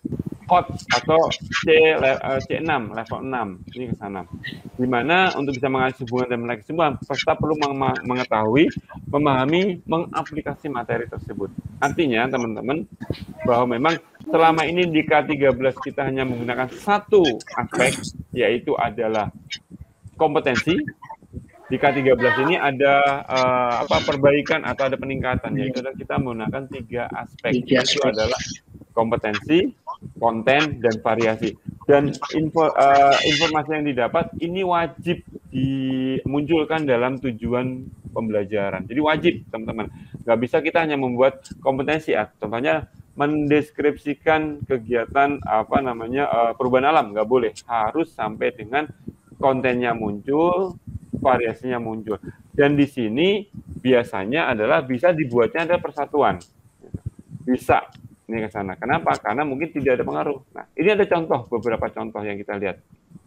hot atau C, C enam, level enam, ini ke sana. Di mana untuk bisa mengatasi hubungan dan menarik kesimpulan, peserta perlu mengetahui, memahami, mengaplikasi materi tersebut. Artinya, teman-teman, bahwa memang selama ini di K tiga belas kita hanya menggunakan satu aspek, yaitu adalah kompetensi. Di K tiga belas ini ada uh, apa perbaikan atau ada peningkatan, yaitu adalah kita menggunakan tiga aspek. Tiga aspek. Itu adalah kompetensi, konten, dan variasi. Dan info, uh, informasi yang didapat ini wajib dimunculkan dalam tujuan pembelajaran. Jadi wajib, teman-teman. Nggak bisa kita hanya membuat kompetensi. Contohnya mendeskripsikan kegiatan apa namanya uh, perubahan alam, nggak boleh. Harus sampai dengan kontennya muncul, variasinya muncul. Dan di sini biasanya adalah bisa dibuatnya ada persatuan. Bisa. Ini ke sana. Kenapa? Karena mungkin tidak ada pengaruh. Nah, ini ada contoh, beberapa contoh yang kita lihat.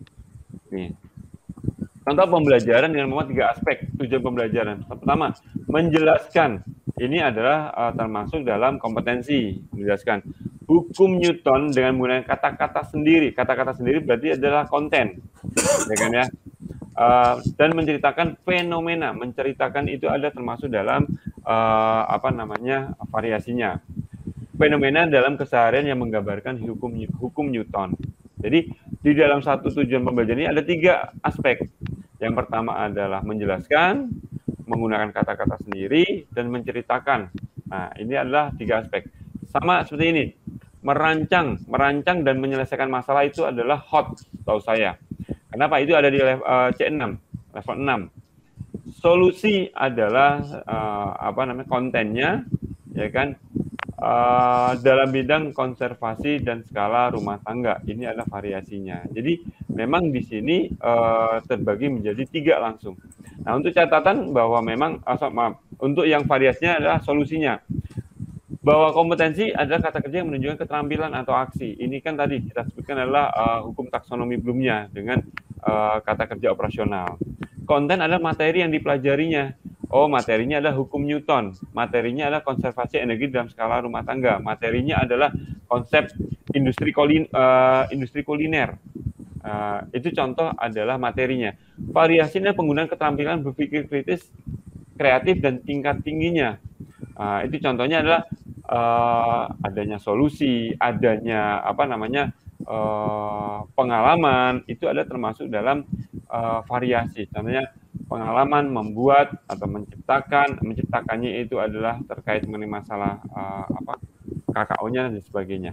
Nih. Contoh pembelajaran dengan memuat tiga aspek tujuan pembelajaran. Pertama, menjelaskan. Ini adalah uh, termasuk dalam kompetensi. Menjelaskan. Hukum Newton dengan menggunakan kata-kata sendiri. Kata-kata sendiri berarti adalah konten. Ya kan ya? Uh, dan menceritakan fenomena. Menceritakan itu ada termasuk dalam uh, apa namanya variasinya. Fenomena dalam keseharian yang menggambarkan hukum hukum Newton. Jadi di dalam satu tujuan pembelajaran ini ada tiga aspek. Yang pertama adalah menjelaskan, menggunakan kata-kata sendiri, dan menceritakan. Nah, ini adalah tiga aspek. Sama seperti ini, merancang, merancang dan menyelesaikan masalah itu adalah hot, tahu saya. Kenapa? Itu ada di level, uh, C enam, level enam. Solusi adalah uh, apa namanya kontennya, ya kan? Uh, dalam bidang konservasi dan skala rumah tangga. Ini adalah variasinya. Jadi memang di sini uh, terbagi menjadi tiga langsung. Nah, untuk catatan bahwa memang uh, maaf, untuk yang variasinya adalah solusinya. Bahwa kompetensi adalah kata kerja yang menunjukkan keterampilan atau aksi. Ini kan tadi kita sebutkan adalah uh, hukum taksonomi Bloomnya dengan uh, kata kerja operasional. Konten adalah materi yang dipelajarinya. Oh, materinya adalah hukum Newton. Materinya adalah konservasi energi dalam skala rumah tangga. Materinya adalah konsep industri kuliner. Uh, industri kuliner. Uh, itu contoh adalah materinya. Variasinya penggunaan keterampilan berpikir kritis, kreatif, dan tingkat tingginya. Uh, itu contohnya adalah uh, adanya solusi, adanya apa namanya uh, pengalaman. Itu ada termasuk dalam uh, variasi. Contohnya pengalaman membuat atau menciptakan, menciptakannya itu adalah terkait mengenai masalah uh, apa K K O-nya dan sebagainya.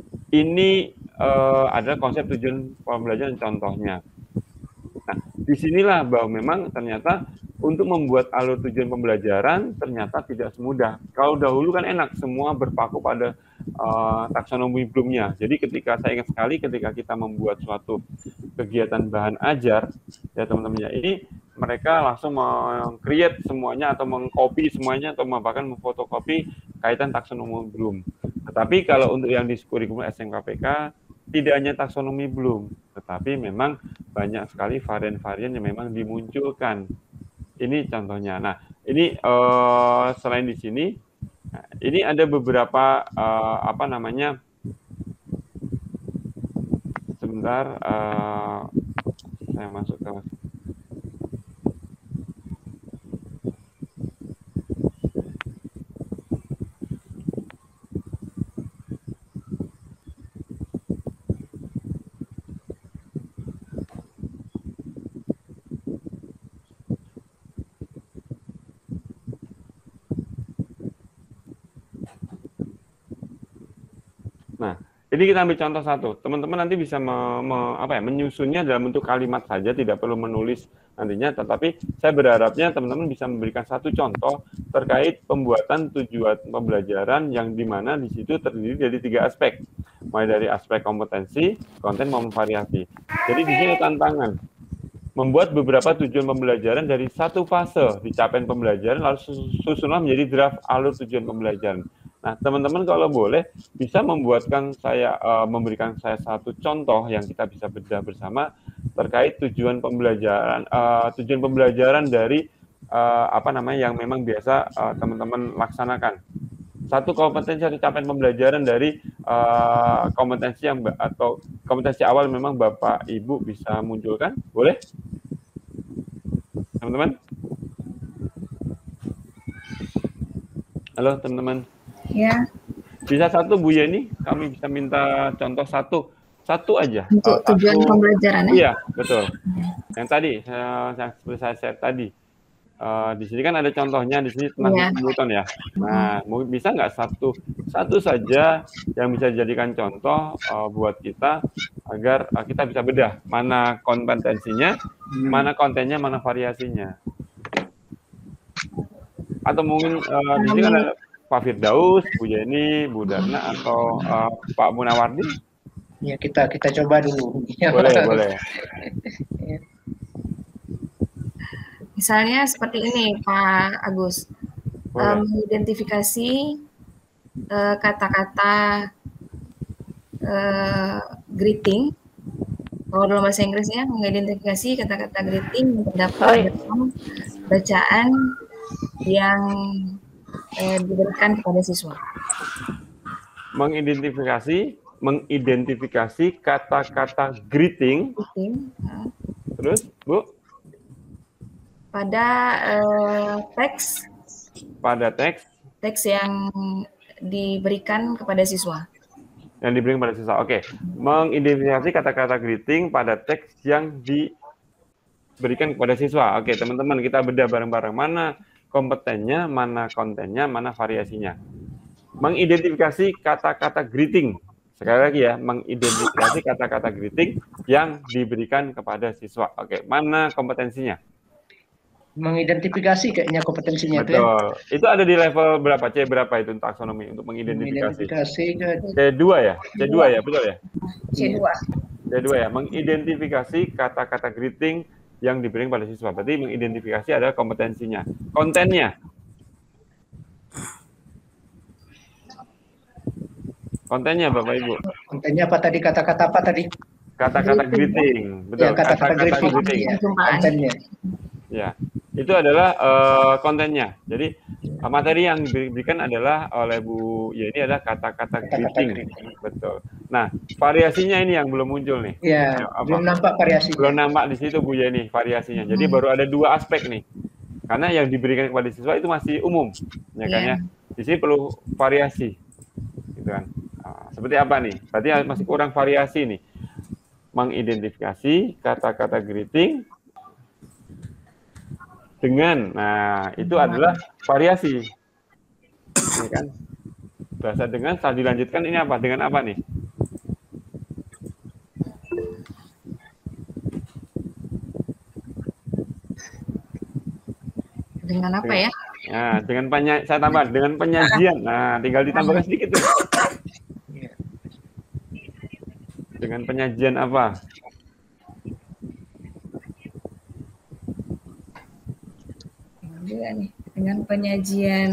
Ini uh, adalah konsep tujuan pembelajaran contohnya. Nah, disinilah bahwa memang ternyata untuk membuat alur tujuan pembelajaran ternyata tidak semudah. Kalau dahulu kan enak, semua berpaku pada uh, taksonomi Bloomnya. Jadi ketika saya ingat sekali ketika kita membuat suatu kegiatan bahan ajar, ya teman-teman ya, ini mereka langsung meng-create semuanya atau meng-copy semuanya atau bahkan memfotokopi kaitan taksonomi Bloom. Tetapi kalau untuk yang di kurikulum S M K P K tidak hanya taksonomi Bloom, tetapi memang banyak sekali varian-varian yang memang dimunculkan. Ini contohnya. Nah, ini uh, selain di sini, nah, ini ada beberapa uh, apa namanya? Sebentar, uh, saya masuk ke Nah, ini kita ambil contoh satu. Teman-teman nanti bisa me, me, apa ya, menyusunnya dalam bentuk kalimat saja, tidak perlu menulis nantinya. Tetapi saya berharapnya teman-teman bisa memberikan satu contoh terkait pembuatan tujuan pembelajaran yang dimana di situ terdiri dari tiga aspek, mulai dari aspek kompetensi, konten, maupun variasi. Jadi di sini tantangan membuat beberapa tujuan pembelajaran dari satu fase di capaian pembelajaran lalu susunlah menjadi draft alur tujuan pembelajaran. Nah, teman-teman kalau boleh bisa membuatkan saya uh, memberikan saya satu contoh yang kita bisa bedah bersama terkait tujuan pembelajaran uh, tujuan pembelajaran dari uh, apa namanya yang memang biasa uh, teman-teman laksanakan. Satu kompetensi atau capaian pembelajaran dari uh, kompetensi yang atau kompetensi awal memang Bapak Ibu bisa munculkan? Boleh? Teman-teman? Halo teman-teman. Ya. Bisa satu Bu Yeni, kami bisa minta contoh satu. Satu aja. Untuk uh, tujuan satu, pembelajaran ya? Iya, betul. Yang tadi, uh, yang seperti saya share tadi. Uh, di sini kan ada contohnya di sini tentang ya. Newton ya. Nah, bisa nggak satu satu saja yang bisa dijadikan contoh uh, buat kita agar uh, kita bisa bedah mana kompetensinya, hmm. mana kontennya, mana variasinya. Atau mungkin uh, di sini kan ada Pak Firdaus, Bu Yeni, Bu Darna, atau uh, Pak Munawardi. Ya, kita kita coba dulu. Boleh, boleh. Misalnya seperti ini, Pak Agus, um, mengidentifikasi kata-kata uh, uh, greeting. Kalau dalam bahasa Inggrisnya, mengidentifikasi kata-kata greeting yang terdapat dalam bacaan yang uh, diberikan kepada siswa. Mengidentifikasi mengidentifikasi kata-kata greeting, greeting uh. terus Bu pada uh, teks pada teks teks yang diberikan kepada siswa yang diberikan kepada siswa. Oke, mengidentifikasi kata-kata greeting pada teks yang diberikan kepada siswa. Oke, teman-teman, kita bedah bareng-bareng mana kompetennya, mana kontennya, mana variasinya. Mengidentifikasi kata-kata greeting. Sekali lagi ya, mengidentifikasi kata-kata greeting yang diberikan kepada siswa. Oke, mana kompetensinya? Mengidentifikasi kayaknya kompetensinya. Betul. Itu, ya? Itu ada di level berapa? C berapa itu untuk taksonomi, untuk mengidentifikasi? Mengidentifikasi ke... C dua ya? C dua ya, betul ya? C dua. C dua ya, mengidentifikasi kata-kata greeting yang diberikan pada siswa. Berarti mengidentifikasi adalah kompetensinya. Kontennya? Kontennya Bapak Ibu. Kontennya apa tadi? Kata-kata apa tadi? Kata-kata greeting. Betul. Ya, kata-kata greeting. greeting. Ya, kontennya. Ya, itu adalah uh, kontennya. Jadi uh, materi yang diberikan adalah oleh Bu ya ini adalah kata-kata greeting. Betul. Nah, variasinya ini yang belum muncul nih. Ya, ya belum nampak variasi. Belum nampak di situ Bu ya ini variasinya. Jadi hmm. baru ada dua aspek nih. Karena yang diberikan kepada siswa itu masih umum, ya kan ya. Di sini perlu variasi. Gitu kan. Nah, seperti apa nih? Berarti masih kurang variasi nih. Mengidentifikasi kata-kata greeting dengan, nah itu adalah variasi, ini kan bahasa dengan setelah dilanjutkan ini apa? Dengan apa nih? Dengan apa dengan, ya? Nah, dengan penya, saya tambah dengan penyajian. Nah, tinggal ditambahkan sedikit tuh. Dengan penyajian apa? Juga nih, dengan penyajian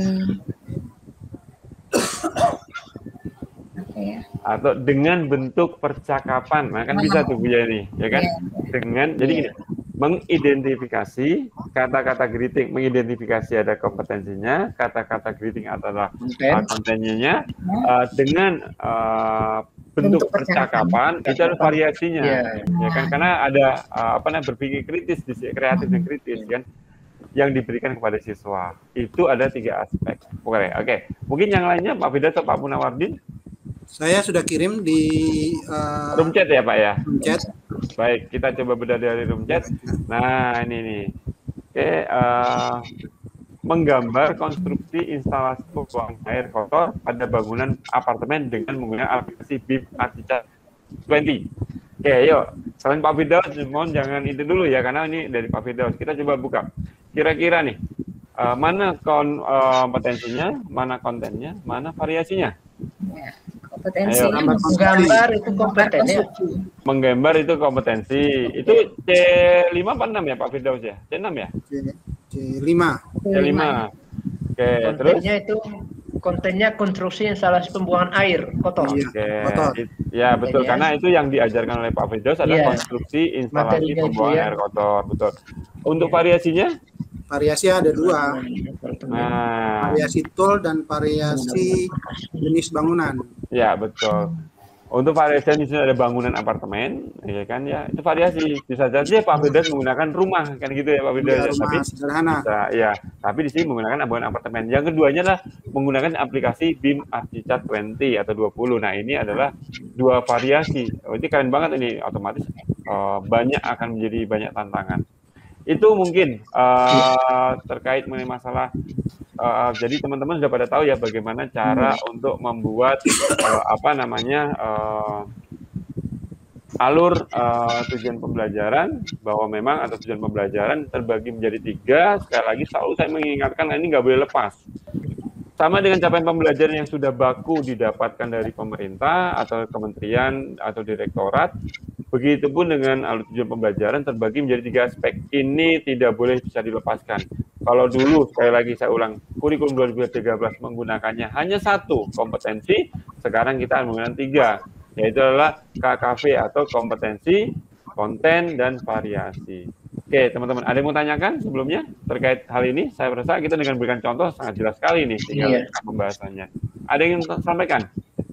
apa ya? Atau dengan bentuk percakapan. Nah, kan bisa tuh Bu Yeni, ya kan? Yeah. Dengan jadi gini, mengidentifikasi kata-kata greeting, mengidentifikasi ada kompetensinya, kata-kata greeting adalah okay. uh, kontennya, uh, dengan uh, bentuk, bentuk percakapan, percakapan itu ada variasinya, yeah. ya kan? Karena ada uh, apa namanya berpikir kritis, kreatif dan kritis, kan? Yang diberikan kepada siswa. Itu ada tiga aspek. Oke, oke. Mungkin yang lainnya Pak Firdaus atau Pak Munawardin? Saya sudah kirim di uh, room chat ya Pak ya? Room chat. Baik, kita coba bedah dari room chat. Nah, ini nih. Oke, uh, menggambar konstruksi instalasi pembuangan air kotor pada bangunan apartemen dengan menggunakan aplikasi B I M Articat dua puluh. Oke, yuk. Selain Pak Firdaus, mohon jangan itu dulu ya, karena ini dari Pak Firdaus. Kita coba buka. Kira-kira nih, uh, mana kon, uh, kompetensinya, mana kontennya, mana variasinya? Ya, kompetensinya menggambar itu kompeten ya. Menggambar itu kompetensi. Itu C lima apa enam ya Pak Firdaus ya? C enam ya? C lima. C lima. Oke, kontennya terus? Itu kontennya konstruksi instalasi pembuangan air kotor. Oke, ya betul, karena itu yang diajarkan oleh Pak Firdaus adalah yeah. konstruksi instalasi Materinya pembuangan ya. air kotor, betul. Untuk yeah. variasinya? Variasi ada dua, nah. variasi tool dan variasi jenis bangunan. Ya, betul. Untuk variasi di sini ada bangunan apartemen, ya kan ya. Itu variasi. Bisa saja Pak Firdaus menggunakan rumah kan gitu ya Pak Firdaus. Ya, Ya, rumah tapi sederhana. bisa ya. Tapi di sini menggunakan bangunan apartemen. Yang keduanya adalah menggunakan aplikasi B I M ArchiCAD dua puluh atau dua puluh. Nah, ini adalah dua variasi. Oh, ini keren banget ini. Otomatis uh, banyak akan menjadi banyak tantangan. Itu mungkin uh, terkait mengenai masalah. Uh, jadi teman-teman sudah pada tahu ya bagaimana cara hmm. untuk membuat uh, apa namanya uh, alur uh, tujuan pembelajaran, bahwa memang atau tujuan pembelajaran terbagi menjadi tiga. Sekali lagi selalu saya mengingatkan ini nggak boleh lepas. Sama dengan capaian pembelajaran yang sudah baku didapatkan dari pemerintah atau kementerian atau direktorat, begitupun dengan alur tujuan pembelajaran terbagi menjadi tiga aspek. Ini tidak boleh bisa dilepaskan. Kalau dulu, sekali lagi saya ulang, kurikulum dua ribu tiga belas menggunakannya hanya satu kompetensi, sekarang kita menggunakan tiga, yaitu adalah K K V atau kompetensi, konten, dan variasi. Oke, teman-teman, ada yang mau tanyakan sebelumnya terkait hal ini? Saya rasa kita dengan berikan contoh sangat jelas sekali nih, tinggal iya. pembahasannya. Ada yang ingin sampaikan?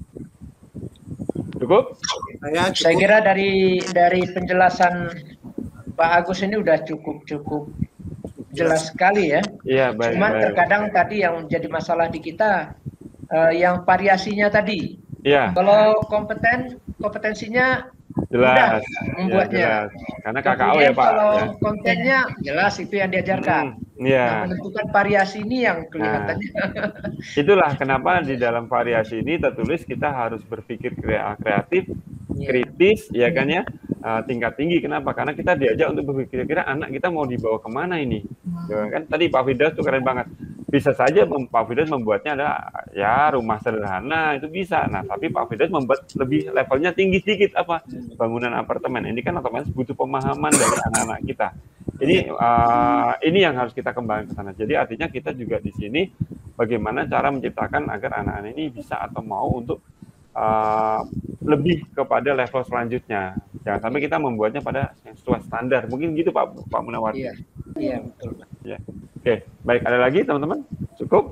Cukup? Saya, cukup. Saya kira dari dari penjelasan Pak Agus ini udah cukup-cukup jelas sekali ya. Iya, baik. Cuman baik. terkadang tadi yang menjadi masalah di kita uh, yang variasinya tadi. Iya. Kalau kompeten kompetensinya jelas mudah membuatnya. Ya, jelas. Karena K K O kemudian ya Pak. Kalau ya. kontennya jelas itu yang diajarkan. Hmm, ya. Nah, menentukan variasi ini yang kelihatannya. Nah, itulah kenapa di dalam variasi ini tertulis kita harus berpikir kreatif, yeah. kritis, ya kan ya. Uh, tingkat tinggi. Kenapa? Karena kita diajak untuk berpikir kira anak kita mau dibawa kemana ini. Ya, kan tadi Pak Firdaus tuh keren banget. Bisa saja Pak Firdaus membuatnya adalah ya rumah sederhana, itu bisa. Nah, tapi Pak Firdaus membuat lebih levelnya tinggi sedikit apa? Bangunan apartemen. Ini kan otomatis butuh pemahaman dari anak-anak kita. Ini uh, ini yang harus kita kembangkan ke sana. Jadi artinya kita juga di sini bagaimana cara menciptakan agar anak-anak ini bisa atau mau untuk uh, lebih kepada level selanjutnya. Jangan sampai kita membuatnya pada yang sesuai standar. Mungkin gitu Pak Pak Munawar. Iya, iya betul. Ya. Oke, baik. Ada lagi teman-teman? Cukup?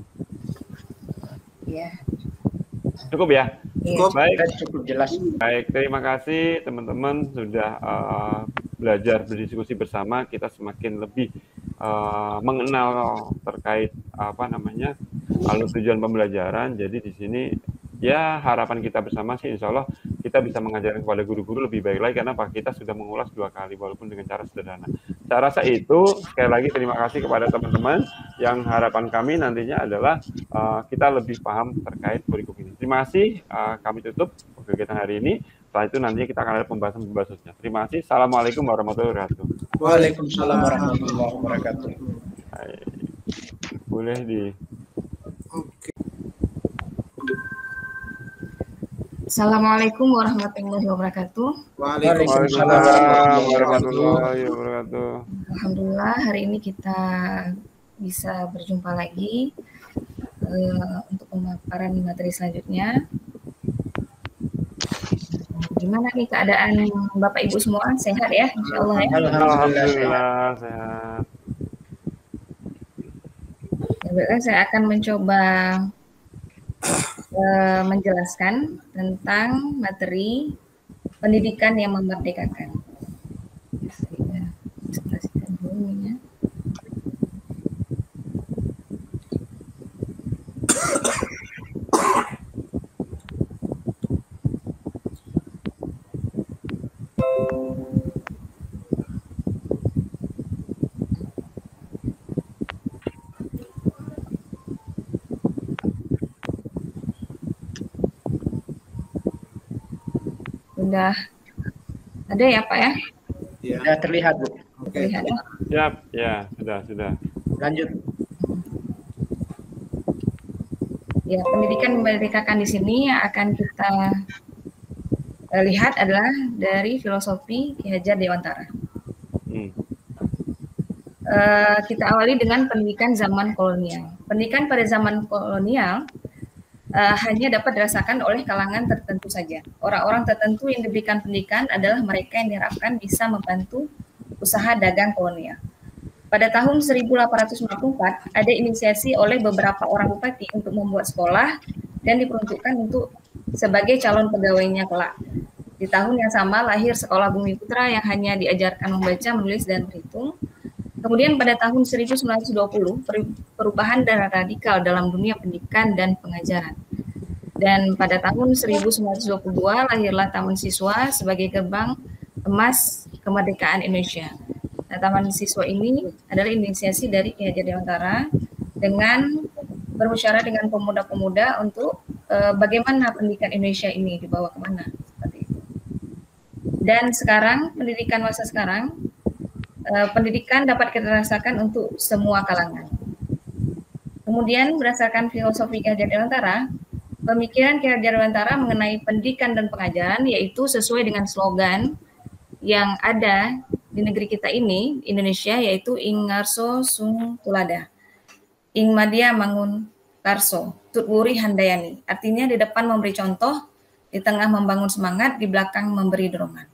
Iya. Cukup ya? Cukup. Baik. Cukup jelas. Baik, terima kasih teman-teman sudah uh, belajar berdiskusi bersama. Kita semakin lebih uh, mengenal terkait apa namanya alur tujuan pembelajaran. Jadi di sini ya harapan kita bersama sih insya Allah kita bisa mengajarkan kepada guru-guru lebih baik lagi karena Pak kita sudah mengulas dua kali walaupun dengan cara sederhana. Saya rasa itu sekali lagi terima kasih kepada teman-teman yang harapan kami nantinya adalah uh, kita lebih paham terkait kurikulum ini. Terima kasih, uh, kami tutup kegiatan hari ini. Setelah itu nantinya kita akan ada pembahasan-pembahasan selanjutnya. Terima kasih. Assalamualaikum warahmatullahi wabarakatuh. Waalaikumsalam warahmatullahi wabarakatuh. Baik. Boleh di. Oke. Assalamualaikum warahmatullahi wabarakatuh. Waalaikumsalam warahmatullahi wabarakatuh. Alhamdulillah hari ini kita bisa berjumpa lagi uh, untuk pemaparan materi selanjutnya. Gimana nih keadaan Bapak Ibu semua? Sehat ya? Insya Allah ya? Alhamdulillah sehat. Ya, saya akan mencoba uh, menjelaskan tentang materi pendidikan yang memerdekakan. Saya presentasikan dulu ya. Sudah ada ya Pak ya? Ya. Sudah terlihat Bu. Oke. Terlihat ya? Siap, ya sudah sudah. Lanjut. Ya pendidikan memerdekakan di sini yang akan kita uh, lihat adalah dari filosofi Ki Hajar Dewantara. Hmm. Uh, kita awali dengan pendidikan zaman kolonial. Pendidikan pada zaman kolonial Uh, hanya dapat dirasakan oleh kalangan tertentu saja. Orang-orang tertentu yang diberikan pendidikan adalah mereka yang diharapkan bisa membantu usaha dagang kolonial. Pada tahun seribu delapan ratus lima puluh empat, ada inisiasi oleh beberapa orang bupati untuk membuat sekolah dan diperuntukkan untuk sebagai calon pegawainya kelak. Di tahun yang sama lahir Sekolah Bumi Putra yang hanya diajarkan membaca, menulis, dan berhitung. Kemudian pada tahun seribu sembilan ratus dua puluh, perubahan dan radikal dalam dunia pendidikan dan pengajaran. Dan pada tahun seribu sembilan ratus dua puluh dua lahirlah Taman Siswa sebagai gerbang emas kemerdekaan Indonesia. Nah, Taman Siswa ini adalah inisiasi dari Ki Hajar Dewantara dengan bermusyawarah dengan pemuda-pemuda untuk uh, bagaimana pendidikan Indonesia ini dibawa kemana. Seperti itu. Dan sekarang, pendidikan masa sekarang, uh, pendidikan dapat kita rasakan untuk semua kalangan. Kemudian berdasarkan filosofi Ki Hajar Dewantara, pemikiran Ki Hajar Dewantara mengenai pendidikan dan pengajaran yaitu sesuai dengan slogan yang ada di negeri kita ini, Indonesia, yaitu Ing Ngarso Sung Tulada. Ing Madya Mangun Karso, Tutwuri Handayani. Artinya di depan memberi contoh, di tengah membangun semangat, di belakang memberi dorongan.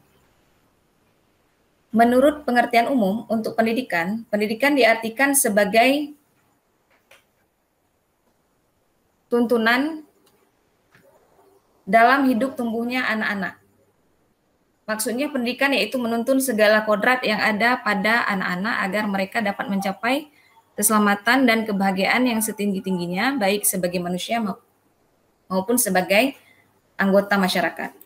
Menurut pengertian umum untuk pendidikan, pendidikan diartikan sebagai tuntunan dalam hidup tumbuhnya anak-anak. Maksudnya pendidikan yaitu menuntun segala kodrat yang ada pada anak-anak agar mereka dapat mencapai keselamatan dan kebahagiaan yang setinggi-tingginya, baik sebagai manusia maupun sebagai anggota masyarakat.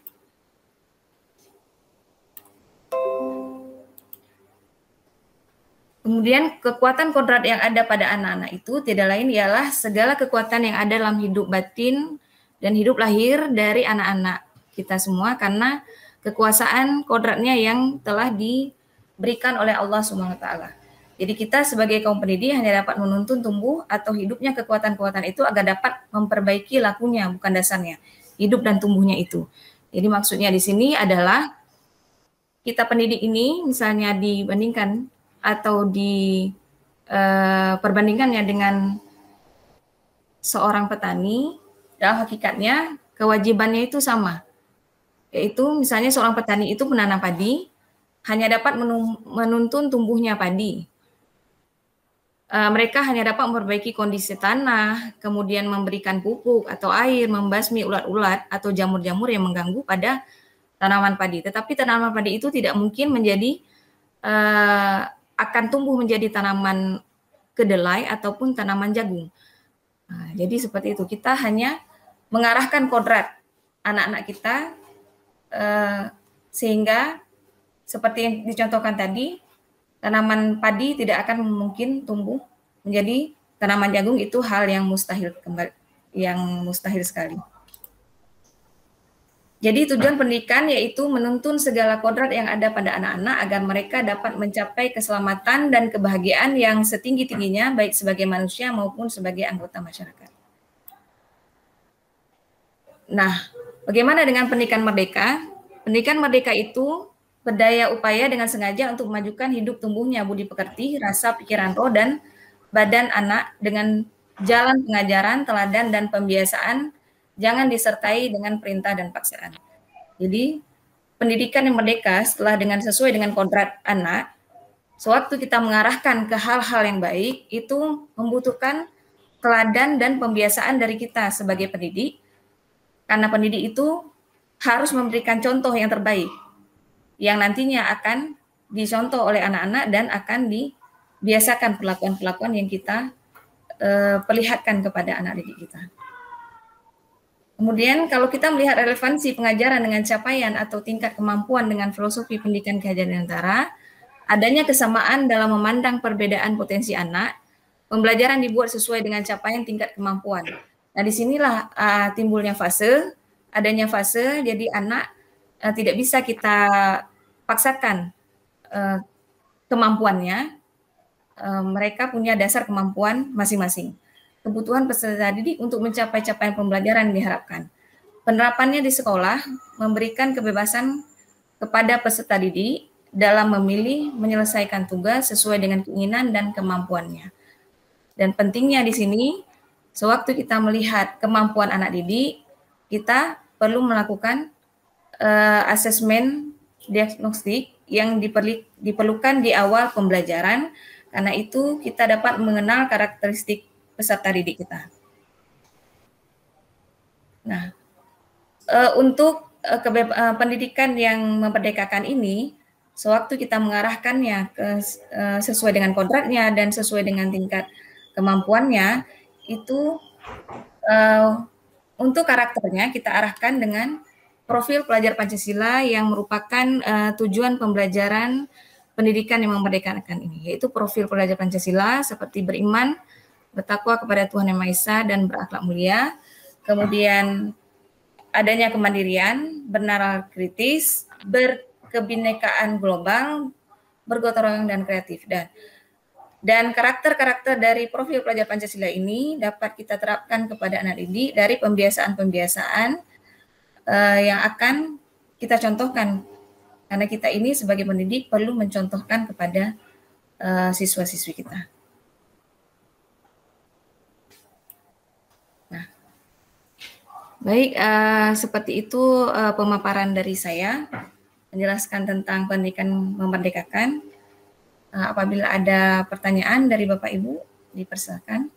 Kemudian kekuatan kodrat yang ada pada anak-anak itu tidak lain ialah segala kekuatan yang ada dalam hidup batin dan hidup lahir dari anak-anak kita semua, karena kekuasaan kodratnya yang telah diberikan oleh Allah subhanahu wa taala. Jadi kita sebagai kaum pendidik hanya dapat menuntun tumbuh atau hidupnya kekuatan-kekuatan itu agar dapat memperbaiki lakunya, bukan dasarnya, hidup dan tumbuhnya itu. Jadi maksudnya di sini adalah kita pendidik ini misalnya dibandingkan atau diperbandingkannya uh, dengan seorang petani, dalam hakikatnya kewajibannya itu sama. Yaitu misalnya seorang petani itu menanam padi, hanya dapat menuntun tumbuhnya padi. Uh, mereka hanya dapat memperbaiki kondisi tanah, kemudian memberikan pupuk atau air, membasmi ulat-ulat atau jamur-jamur yang mengganggu pada tanaman padi. Tetapi tanaman padi itu tidak mungkin menjadi uh, akan tumbuh menjadi tanaman kedelai ataupun tanaman jagung. Nah, jadi seperti itu, kita hanya mengarahkan kodrat anak-anak kita uh, sehingga seperti yang dicontohkan tadi, tanaman padi tidak akan mungkin tumbuh menjadi tanaman jagung, itu hal yang mustahil kembali, yang mustahil sekali. Jadi tujuan pendidikan yaitu menuntun segala kodrat yang ada pada anak-anak agar mereka dapat mencapai keselamatan dan kebahagiaan yang setinggi-tingginya baik sebagai manusia maupun sebagai anggota masyarakat. Nah, bagaimana dengan pendidikan merdeka? Pendidikan merdeka itu berdaya upaya dengan sengaja untuk memajukan hidup tumbuhnya budi pekerti, rasa, pikiran, roh, dan badan anak dengan jalan pengajaran, teladan, dan pembiasaan, jangan disertai dengan perintah dan paksaan. Jadi, pendidikan yang merdeka setelah dengan sesuai dengan kodrat anak, sewaktu kita mengarahkan ke hal-hal yang baik, itu membutuhkan teladan dan pembiasaan dari kita sebagai pendidik, karena pendidik itu harus memberikan contoh yang terbaik, yang nantinya akan dicontoh oleh anak-anak dan akan dibiasakan perlakuan-perlakuan yang kita eh, perlihatkan kepada anak didik kita. Kemudian kalau kita melihat relevansi pengajaran dengan capaian atau tingkat kemampuan dengan filosofi pendidikan Ki Hajar Dewantara, adanya kesamaan dalam memandang perbedaan potensi anak, pembelajaran dibuat sesuai dengan capaian tingkat kemampuan. Nah, disinilah uh, timbulnya fase, adanya fase, jadi anak uh, tidak bisa kita paksakan uh, kemampuannya, uh, mereka punya dasar kemampuan masing-masing. Kebutuhan peserta didik untuk mencapai capaian pembelajaran diharapkan. Penerapannya di sekolah memberikan kebebasan kepada peserta didik dalam memilih menyelesaikan tugas sesuai dengan keinginan dan kemampuannya. Dan pentingnya di sini, sewaktu kita melihat kemampuan anak didik, kita perlu melakukan uh, asesmen diagnostik yang diperli, diperlukan di awal pembelajaran, karena itu kita dapat mengenal karakteristik peserta didik kita. Nah, uh, untuk uh, kebe- uh, pendidikan yang memerdekakan ini, sewaktu kita mengarahkannya ke, uh, sesuai dengan kodratnya dan sesuai dengan tingkat kemampuannya, itu uh, untuk karakternya kita arahkan dengan profil pelajar Pancasila yang merupakan uh, tujuan pembelajaran pendidikan yang memerdekakan ini, yaitu profil pelajar Pancasila seperti beriman, bertakwa kepada Tuhan Yang Maha Esa, dan berakhlak mulia. Kemudian adanya kemandirian, bernalar kritis, berkebinekaan global, bergotong royong, dan kreatif. Dan dan karakter-karakter dari profil pelajar Pancasila ini dapat kita terapkan kepada anak didik dari pembiasaan-pembiasaan uh, yang akan kita contohkan. Karena kita ini sebagai pendidik perlu mencontohkan kepada uh, siswa-siswi kita. Nah, baik, uh, seperti itu uh, pemaparan dari saya, menjelaskan tentang pendidikan memerdekakan. Uh, apabila ada pertanyaan dari Bapak Ibu, dipersilakan.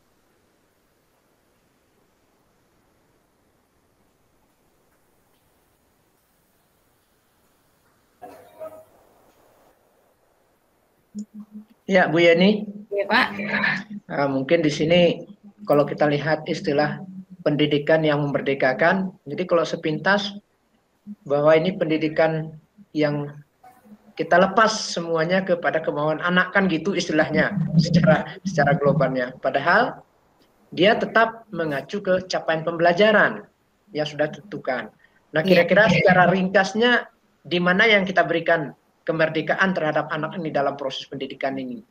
Ya, Bu Yeni. Ya, Pak. Nah, mungkin di sini kalau kita lihat istilah pendidikan yang memerdekakan, jadi kalau sepintas bahwa ini pendidikan yang kita lepas semuanya kepada kemauan anak, kan gitu istilahnya secara secara globalnya. Padahal dia tetap mengacu ke capaian pembelajaran yang sudah ditentukan. Nah, kira-kira secara ringkasnya di mana yang kita berikan kemerdekaan terhadap anak ini dalam proses pendidikan ini?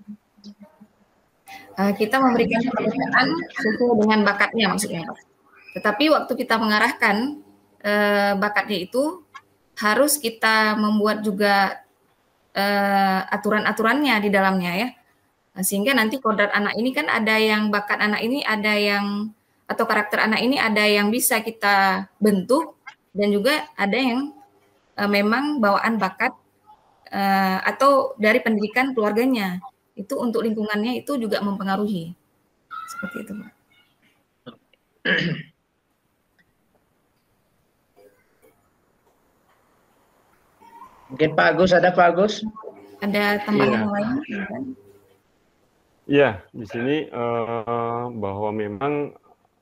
Uh, kita memberikan kemerdekaan sesuai dengan bakatnya maksudnya, Pak. Tetapi waktu kita mengarahkan uh, bakatnya itu harus kita membuat juga uh, aturan-aturannya di dalamnya ya. Sehingga nanti kodrat anak ini kan ada yang bakat anak ini, ada yang atau karakter anak ini ada yang bisa kita bentuk dan juga ada yang uh, memang bawaan bakat uh, atau dari pendidikan keluarganya. Itu untuk lingkungannya itu juga mempengaruhi. Seperti itu, Pak. Mungkin Pak Agus, ada Pak Agus? Ada tambahan ya. lain? Iya, di sini uh, bahwa memang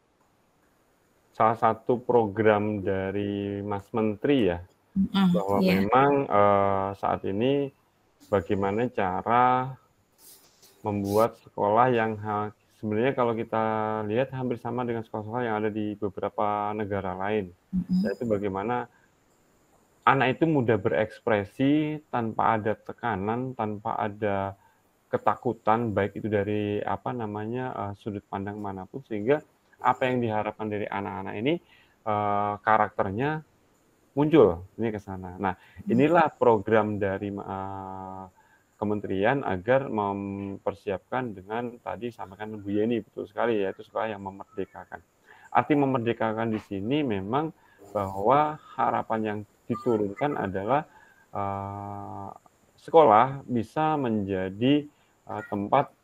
salah satu program dari Mas Menteri ya, mm, bahwa yeah. memang uh, saat ini bagaimana cara membuat sekolah yang sebenarnya kalau kita lihat hampir sama dengan sekolah-sekolah yang ada di beberapa negara lain, mm-hmm. yaitu bagaimana anak itu mudah berekspresi tanpa ada tekanan, tanpa ada ketakutan, baik itu dari apa namanya uh, sudut pandang manapun, sehingga apa yang diharapkan dari anak-anak ini uh, karakternya muncul ini ke sana. Nah, inilah program dari uh, kementerian agar mempersiapkan dengan tadi sampaikan Bu Yeni, betul sekali, yaitu sekolah yang memerdekakan. Arti memerdekakan di sini memang bahwa harapan yang diturunkan adalah uh, sekolah bisa menjadi uh, tempat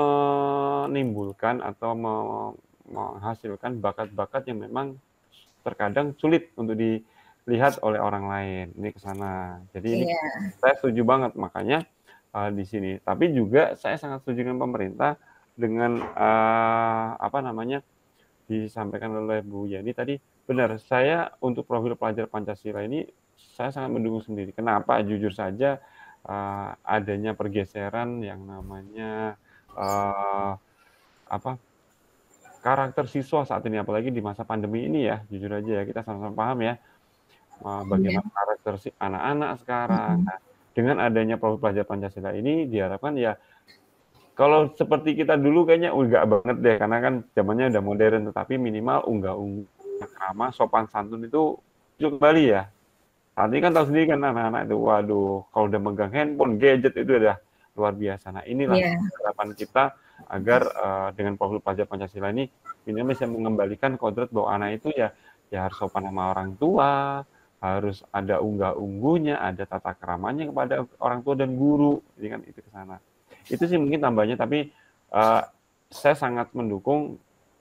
menimbulkan atau me- menghasilkan bakat-bakat yang memang terkadang sulit untuk dilihat oleh orang lain. Ini ke sana. Jadi ini yeah. saya setuju banget, makanya Uh, di sini. Tapi juga saya sangat setuju dengan pemerintah dengan uh, apa namanya disampaikan oleh Bu Yeni tadi. Benar, saya untuk profil pelajar Pancasila ini saya sangat mendukung sendiri. Kenapa? Jujur saja uh, adanya pergeseran yang namanya uh, apa karakter siswa saat ini, apalagi di masa pandemi ini ya. Jujur aja ya, kita sama-sama paham ya uh, bagaimana yeah. karakter si anak-anak sekarang. Mm-hmm. Nah, dengan adanya profil pelajar Pancasila ini diharapkan ya, kalau seperti kita dulu kayaknya enggak banget deh, karena kan zamannya udah modern, tetapi minimal unggah-ungguh, krama, sopan santun itu kembali ya. Saat ini kan tahu sendiri kan anak-anak itu, waduh, kalau udah megang handphone, gadget itu udah luar biasa. Nah inilah yeah. harapan kita agar uh, dengan profil pelajar Pancasila ini minimal bisa mengembalikan kodrat bahwa anak itu ya ya harus sopan sama orang tua, harus ada unggah-ungguhnya, ada tata keramanya kepada orang tua dan guru, jadi kan itu ke sana. Itu sih mungkin tambahnya, tapi uh, saya sangat mendukung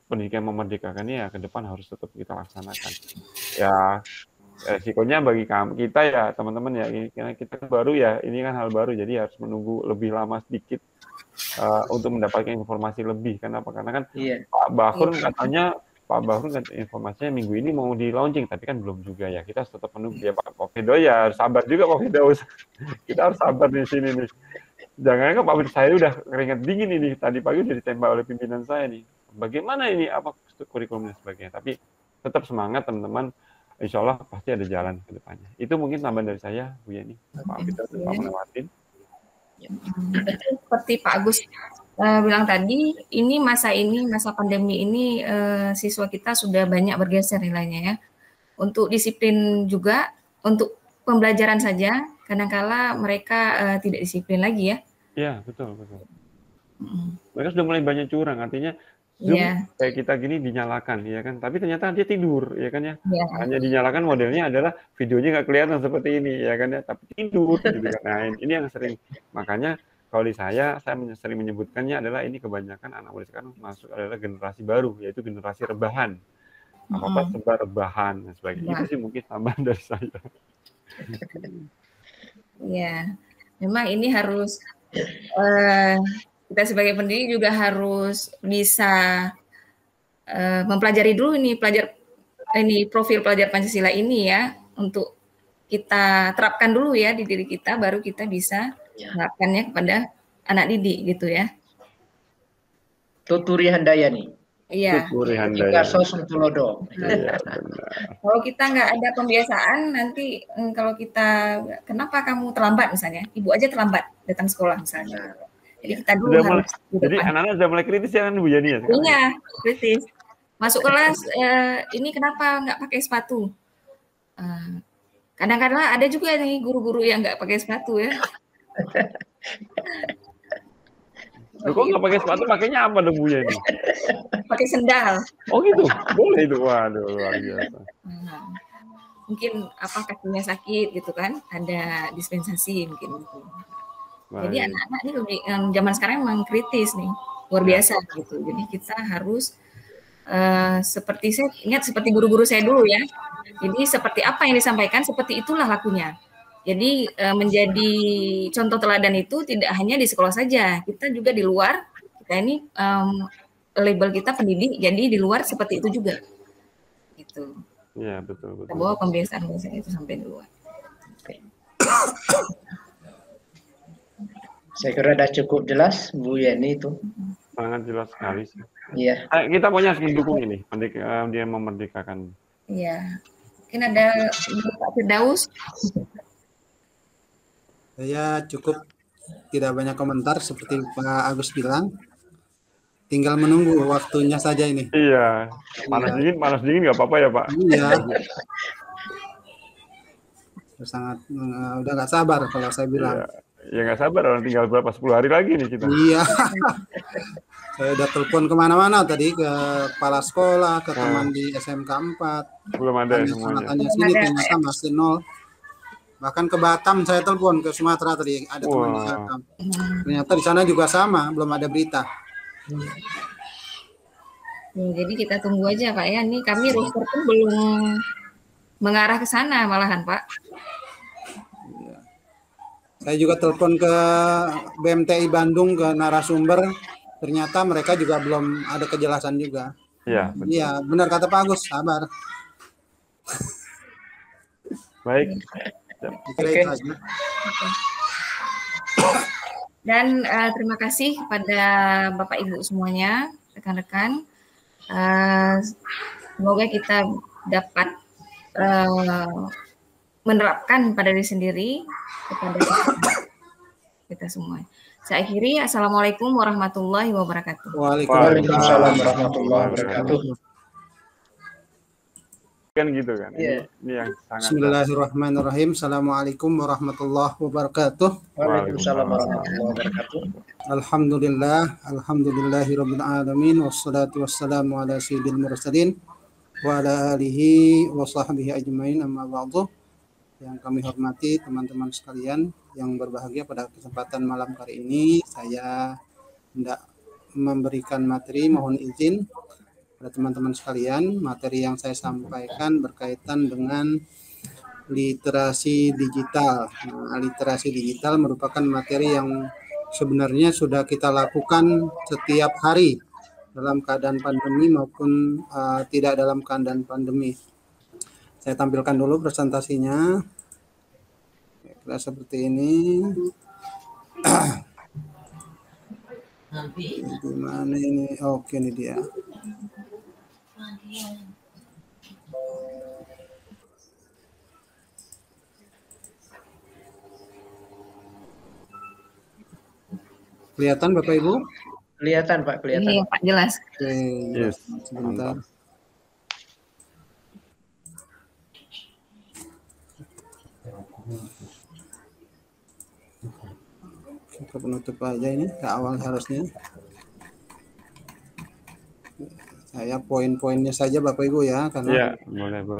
pendidikan memerdekakan ya ke depan harus tetap kita laksanakan. Ya resikonya bagi kami, kita ya teman-teman ya, karena kita baru ya, ini kan hal baru, jadi harus menunggu lebih lama sedikit uh, untuk mendapatkan informasi lebih. Kenapa? Karena kan Iya. Pak Bahrun katanya, Pak Bahrun kan informasinya minggu ini mau di launching, tapi kan belum juga ya. Kita harus tetap menunggu ya Pak Pak Firdaus ya, harus sabar juga Pak Firdaus. Kita harus sabar di sini nih. Jangan kan Pak Firdaus, saya udah keringat dingin ini, tadi pagi udah ditembak oleh pimpinan saya nih. Bagaimana ini, apa kurikulum dan sebagainya. Tapi tetap semangat teman-teman. Insya Allah pasti ada jalan ke depannya. Itu mungkin tambahan dari saya, Bu Yani. Pak Firdaus, Pak Munawartin. Seperti Pak Agus uh, bilang tadi, ini masa ini, masa pandemi ini, uh, siswa kita sudah banyak bergeser nilainya ya. Untuk disiplin juga, untuk pembelajaran saja, kadang-kala mereka uh, tidak disiplin lagi ya. Iya, betul, betul. Mm. Mereka sudah mulai banyak curang, artinya Zoom yeah. kayak kita gini dinyalakan, ya kan? Tapi ternyata dia tidur, ya kan ya? Yeah. Hanya dinyalakan modelnya adalah videonya nggak kelihatan seperti ini, ya kan ya? Tapi tidur, gitu kan? Nah, ini yang sering. Makanya kalau di saya, saya sering menyebutkannya adalah ini kebanyakan anak muda sekarang masuk adalah generasi baru, yaitu generasi rebahan. Apa-apa mm-hmm. sebar rebahan dan sebagainya. Nah. Itu sih mungkin tambahan dari saya. Iya, memang ini harus uh, kita sebagai pendidik juga harus bisa uh, mempelajari dulu ini pelajar ini profil pelajar Pancasila ini ya, untuk kita terapkan dulu ya di diri kita, baru kita bisa menerapkannya kepada anak didik gitu ya. Tuturi Handayani. Iya. Tuturi Handayani. Iya, kalau kita nggak ada pembiasaan, nanti kalau kita kenapa kamu terlambat misalnya, ibu aja terlambat datang sekolah misalnya. Jadi kita dulu sudah harus mulai, jadi anak-anak sudah mulai kritis ya kan Bu Yani ya? Iya, kritis. Masuk kelas, eh, ini kenapa nggak pakai sepatu? Uh, kadang-kadang ada juga nih guru-guru yang nggak pakai sepatu ya. Loh, kok nggak pakai sepatu, pakainya apa dong Bu Yani? Pakai sendal. Oh gitu, boleh itu. Waduh, luar biasa. Nah, mungkin apa kakinya sakit gitu kan, ada dispensasi mungkin gitu. Baik. Jadi anak-anak ini lebih, yang zaman sekarang memang kritis nih, luar biasa ya. Gitu. Jadi kita harus uh, seperti saya ingat seperti guru-guru saya dulu ya. Jadi seperti apa yang disampaikan, seperti itulah lakunya. Jadi uh, menjadi contoh teladan itu tidak hanya di sekolah saja, kita juga di luar. Kita ini um, label kita pendidik, jadi di luar seperti itu juga. Gitu. Iya betul betul. Kita bawa pembiasaan-pembiasaan itu sampai di luar. Saya kira sudah cukup jelas Bu Yani itu. Sangat jelas sekali sih. Iya. Eh, kita punya harus mendukung ini, uh, dia memerdekakan. Iya. Mungkin ada Pak Firdaus. Saya cukup tidak banyak komentar seperti Pak Agus bilang. Tinggal menunggu waktunya saja ini. Iya. Panas iya. dingin, panas dingin nggak apa-apa ya Pak? Iya. Sangat uh, udah nggak sabar kalau saya bilang. Iya. Ya nggak sabar, orang tinggal berapa, sepuluh hari lagi nih kita. Iya. Saya udah telepon kemana-mana tadi, ke kepala sekolah, ke teman di S M K empat. Belum ada ya semuanya. Tanya sini, ternyata masih nol. Bahkan ke Batam saya telepon, ke Sumatera tadi, ada teman di Batam. Ternyata di sana juga sama, belum ada berita. Ya, jadi kita tunggu aja Pak ya, ini kami roster pun belum mengarah ke sana malahan Pak. Saya juga telepon ke B M T I Bandung, ke narasumber, ternyata mereka juga belum ada kejelasan juga. Iya, betul. Iya, benar kata Pak Agus, sabar. Baik. Oke. Okay. Dan uh, terima kasih kepada Bapak Ibu semuanya, rekan-rekan. Uh, semoga kita dapat uh, menerapkan pada diri sendiri, kepada kita semua. Saya akhiri. Assalamualaikum warahmatullahi wabarakatuh. Waalaikumsalam warahmatullahi wabarakatuh. Kan gitu kan. Yeah. Ini, ini yang sangat. Bismillahirrahmanirrahim. Assalamualaikum warahmatullahi wabarakatuh. Waalaikumsalam warahmatullahi wabarakatuh. Alhamdulillah, alhamdulillahirabbil alamin, wassalatu wassalamu ala sayyidil mursalin wa ala alihi wa sahbihi ajmain, amma ba'du. Yang kami hormati teman-teman sekalian yang berbahagia, pada kesempatan malam hari ini saya hendak memberikan materi, mohon izin pada teman-teman sekalian. Materi yang saya sampaikan berkaitan dengan literasi digital. Nah, literasi digital merupakan materi yang sebenarnya sudah kita lakukan setiap hari dalam keadaan pandemi maupun uh, tidak dalam keadaan pandemi. Saya tampilkan dulu presentasinya. Kira seperti ini. Di mana ini? Oke, ini dia. Kelihatan Bapak Ibu? Kelihatan Pak, kelihatan. Iya Pak, jelas. Oke, Yes. sebentar. Kita penutup aja ini ke awal harusnya. Saya poin-poinnya saja Bapak Ibu ya, karena Iya, boleh, boleh.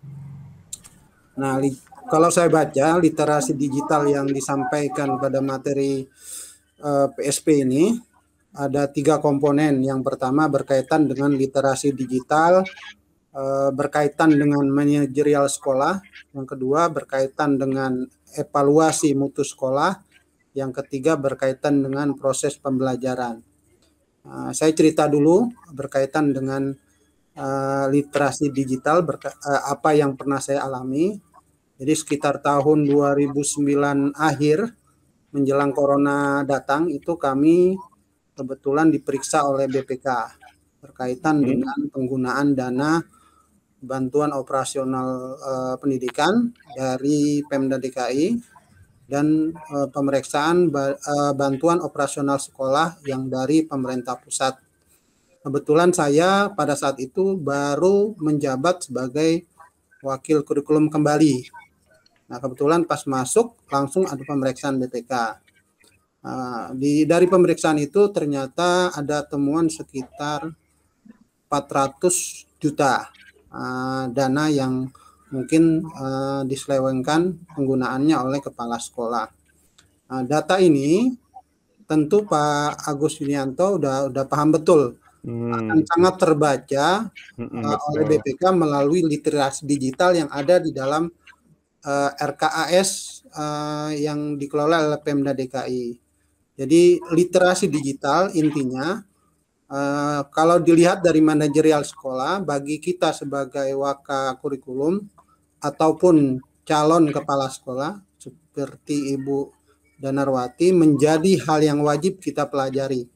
Nah, li- kalau saya baca literasi digital yang disampaikan pada materi eh, P S P ini ada tiga komponen. Yang pertama berkaitan dengan literasi digital, eh, berkaitan dengan manajerial sekolah. Yang kedua berkaitan dengan evaluasi mutu sekolah. Yang ketiga berkaitan dengan proses pembelajaran. Nah, saya cerita dulu berkaitan dengan uh, literasi digital, berka- uh, apa yang pernah saya alami. Jadi sekitar tahun dua ribu sembilan akhir menjelang corona datang itu kami kebetulan diperiksa oleh B P K berkaitan Hmm. dengan penggunaan dana bantuan operasional uh, pendidikan dari Pemda D K I dan uh, pemeriksaan ba- uh, bantuan operasional sekolah yang dari pemerintah pusat. Kebetulan saya pada saat itu baru menjabat sebagai wakil kurikulum kembali. Nah, kebetulan pas masuk langsung ada pemeriksaan B P K. Uh, di dari pemeriksaan itu ternyata ada temuan sekitar empat ratus juta uh, dana yang mungkin uh, diselewengkan penggunaannya oleh kepala sekolah. Nah, data ini tentu Pak Agus Yunianto udah udah paham betul, Hmm. akan sangat terbaca Mm-mm, uh, oleh B betul. P K melalui literasi digital yang ada di dalam uh, R K A S uh, yang dikelola oleh Pemda D K I. Jadi literasi digital intinya uh, kalau dilihat dari manajerial sekolah, bagi kita sebagai waka kurikulum ataupun calon kepala sekolah seperti Ibu Danarwati menjadi hal yang wajib kita pelajari.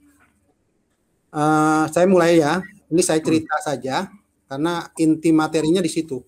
Uh, saya mulai ya, ini saya cerita saja karena inti materinya di situ.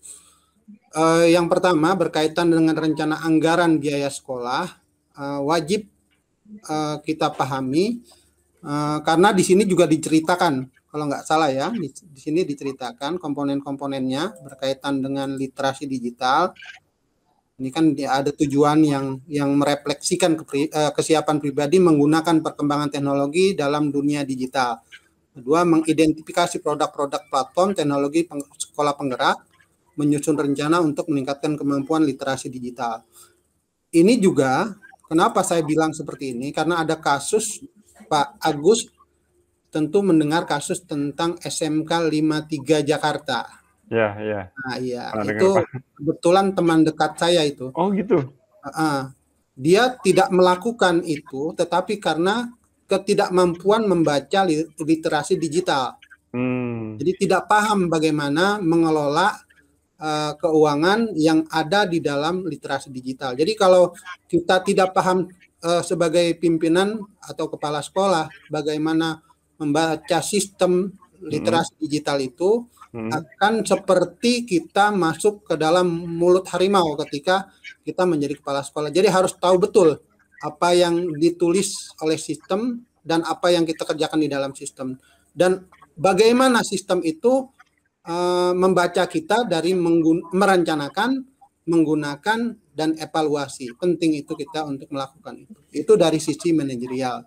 Uh, yang pertama berkaitan dengan rencana anggaran biaya sekolah, uh, wajib uh, kita pahami uh, karena di sini juga diceritakan, kalau nggak salah ya, di, di sini diceritakan komponen-komponennya berkaitan dengan literasi digital. Ini kan ada tujuan yang yang merefleksikan ke, uh, kesiapan pribadi menggunakan perkembangan teknologi dalam dunia digital. Kedua, mengidentifikasi produk-produk platform teknologi peng, sekolah penggerak, menyusun rencana untuk meningkatkan kemampuan literasi digital. Ini juga kenapa saya bilang seperti ini, karena ada kasus Pak Agus tentu mendengar kasus tentang S M K lima puluh tiga Jakarta. Ya, ya. Nah, iya, Pernah itu dengar, Pak. kebetulan teman dekat saya itu. Oh, gitu. Uh, dia tidak melakukan itu, tetapi karena ketidakmampuan membaca literasi digital. Hmm. Jadi tidak paham bagaimana mengelola uh, keuangan yang ada di dalam literasi digital. Jadi kalau kita tidak paham uh, sebagai pimpinan atau kepala sekolah bagaimana membaca sistem literasi hmm. digital itu, hmm. akan seperti kita masuk ke dalam mulut harimau ketika kita menjadi kepala sekolah. Jadi harus tahu betul apa yang ditulis oleh sistem dan apa yang kita kerjakan di dalam sistem. Dan bagaimana sistem itu uh, membaca kita dari menggun- merencanakan, menggunakan, dan evaluasi. Penting itu kita untuk melakukan itu. Itu dari sisi manajerial.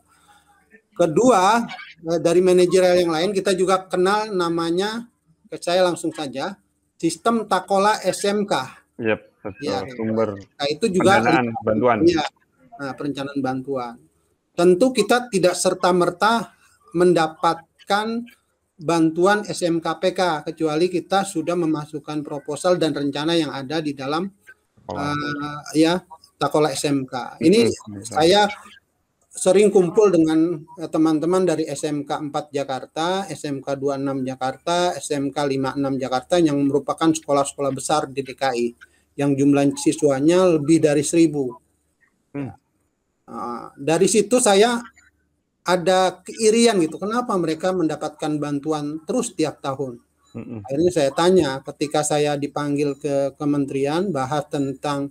Kedua, dari manajerial yang lain kita juga kenal namanya, saya langsung saja, sistem Takola S M K. Yep, betul. Ya, Sumber nah, itu juga pendanaan bantuan. Ya, nah, perencanaan bantuan. Tentu kita tidak serta-merta mendapatkan bantuan S M K P K kecuali kita sudah memasukkan proposal dan rencana yang ada di dalam uh, ya Takola S M K. Ini saya sering kumpul dengan teman-teman dari S M K empat Jakarta, S M K dua puluh enam Jakarta, S M K lima puluh enam Jakarta yang merupakan sekolah-sekolah besar di D K I yang jumlah siswanya lebih dari seribu. Hmm. Uh, dari situ saya ada keirian gitu, kenapa mereka mendapatkan bantuan terus tiap tahun. Mm-mm. Akhirnya saya tanya, ketika saya dipanggil ke kementerian bahas tentang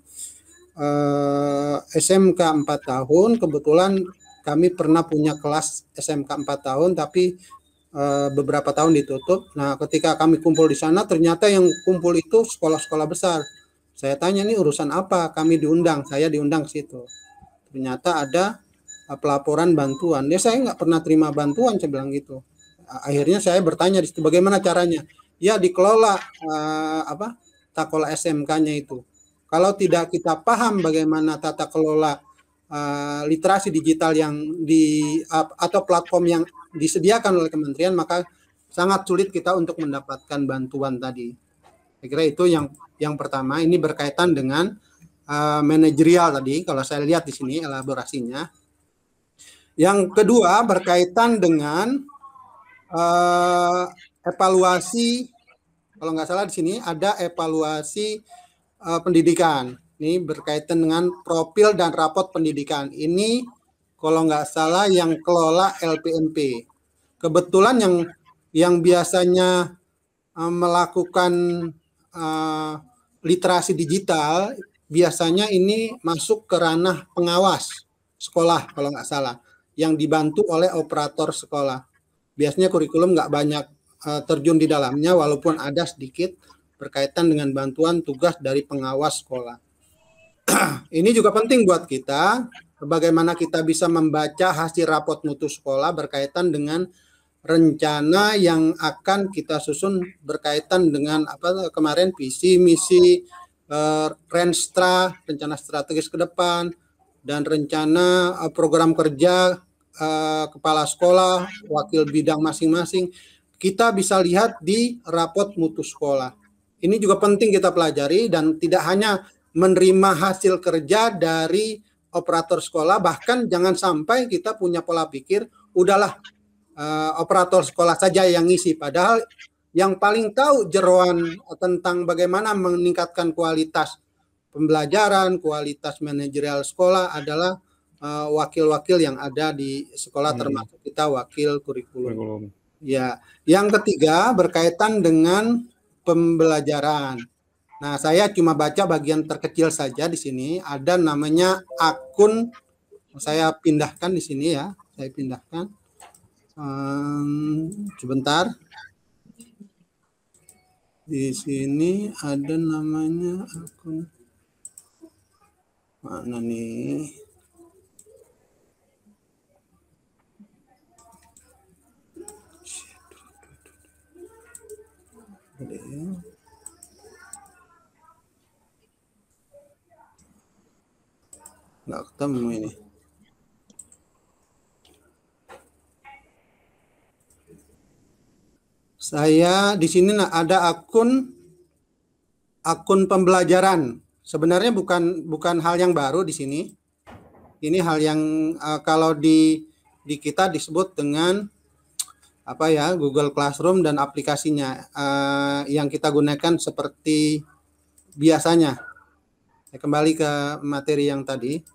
uh, S M K empat tahun, kebetulan kami pernah punya kelas S M K empat tahun, tapi uh, beberapa tahun ditutup. Nah, ketika kami kumpul di sana, ternyata yang kumpul itu sekolah-sekolah besar. Saya tanya, ini urusan apa? Kami diundang, saya diundang ke situ. Ternyata ada pelaporan bantuan. Dia saya nggak pernah terima bantuan, saya bilang gitu. Akhirnya saya bertanya di situ bagaimana caranya. Ya dikelola uh, apa Takola S M K-nya itu. Kalau tidak kita paham bagaimana tata kelola uh, literasi digital yang di uh, atau platform yang disediakan oleh kementerian, maka sangat sulit kita untuk mendapatkan bantuan tadi. Saya kira itu yang yang pertama. Ini berkaitan dengan uh, manajerial tadi. Kalau saya lihat di sini elaborasinya. Yang kedua berkaitan dengan uh, evaluasi, kalau nggak salah di sini ada evaluasi uh, pendidikan. Ini berkaitan dengan profil dan rapot pendidikan. Ini kalau nggak salah yang kelola L P M P. Kebetulan yang yang biasanya uh, melakukan uh, literasi digital biasanya ini masuk ke ranah pengawas sekolah kalau nggak salah, yang dibantu oleh operator sekolah. Biasanya kurikulum nggak banyak uh, terjun di dalamnya, walaupun ada sedikit berkaitan dengan bantuan tugas dari pengawas sekolah. Ini juga penting buat kita, bagaimana kita bisa membaca hasil rapot mutu sekolah berkaitan dengan rencana yang akan kita susun berkaitan dengan apa kemarin visi misi, uh, Renstra, rencana strategis ke depan, dan rencana uh, program kerja Uh, kepala sekolah, wakil bidang masing-masing, kita bisa lihat di rapot mutu sekolah. Ini juga penting kita pelajari dan tidak hanya menerima hasil kerja dari operator sekolah, bahkan jangan sampai kita punya pola pikir, udahlah uh, operator sekolah saja yang ngisi, padahal yang paling tahu jeroan tentang bagaimana meningkatkan kualitas pembelajaran, kualitas manajerial sekolah adalah Uh, wakil-wakil yang ada di sekolah, hmm. termasuk kita wakil kurikulum. kurikulum. Ya, yang ketiga berkaitan dengan pembelajaran. Nah, saya cuma baca bagian terkecil saja di sini. Ada namanya akun. Saya pindahkan di sini ya. Saya pindahkan. Um, sebentar. Di sini ada namanya akun. Mana nih? Nggak ketemu ini. Saya di sini ada akun akun pembelajaran. Sebenarnya bukan bukan hal yang baru di sini. Ini hal yang uh, kalau di di kita disebut dengan apa ya, Google Classroom dan aplikasinya uh, yang kita gunakan seperti biasanya. Saya kembali ke materi yang tadi.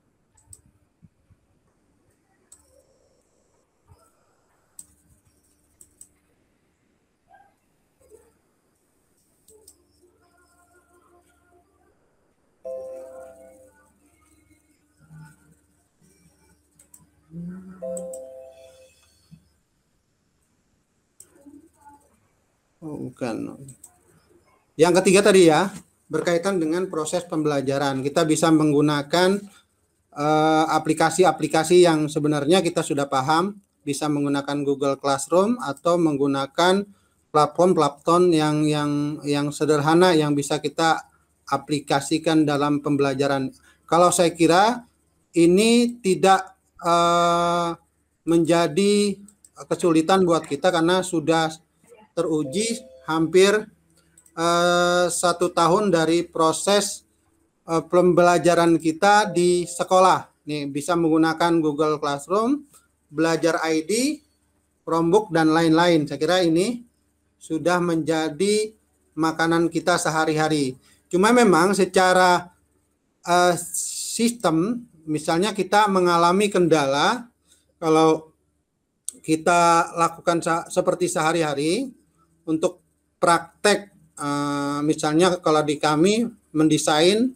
Oh, bukan. Yang ketiga tadi ya, berkaitan dengan proses pembelajaran. Kita bisa menggunakan uh, aplikasi-aplikasi yang sebenarnya kita sudah paham, bisa menggunakan Google Classroom atau menggunakan platform-platform yang yang yang sederhana yang bisa kita aplikasikan dalam pembelajaran. Kalau saya kira ini tidak uh, menjadi kesulitan buat kita karena sudah teruji hampir uh, satu tahun dari proses uh, pembelajaran kita di sekolah. Nih, bisa menggunakan Google Classroom, Belajar I D, Chromebook, dan lain-lain. Saya kira ini sudah menjadi makanan kita sehari-hari. Cuma memang secara uh, sistem, misalnya kita mengalami kendala, kalau kita lakukan seperti sehari-hari untuk praktek, uh, misalnya kalau di kami mendesain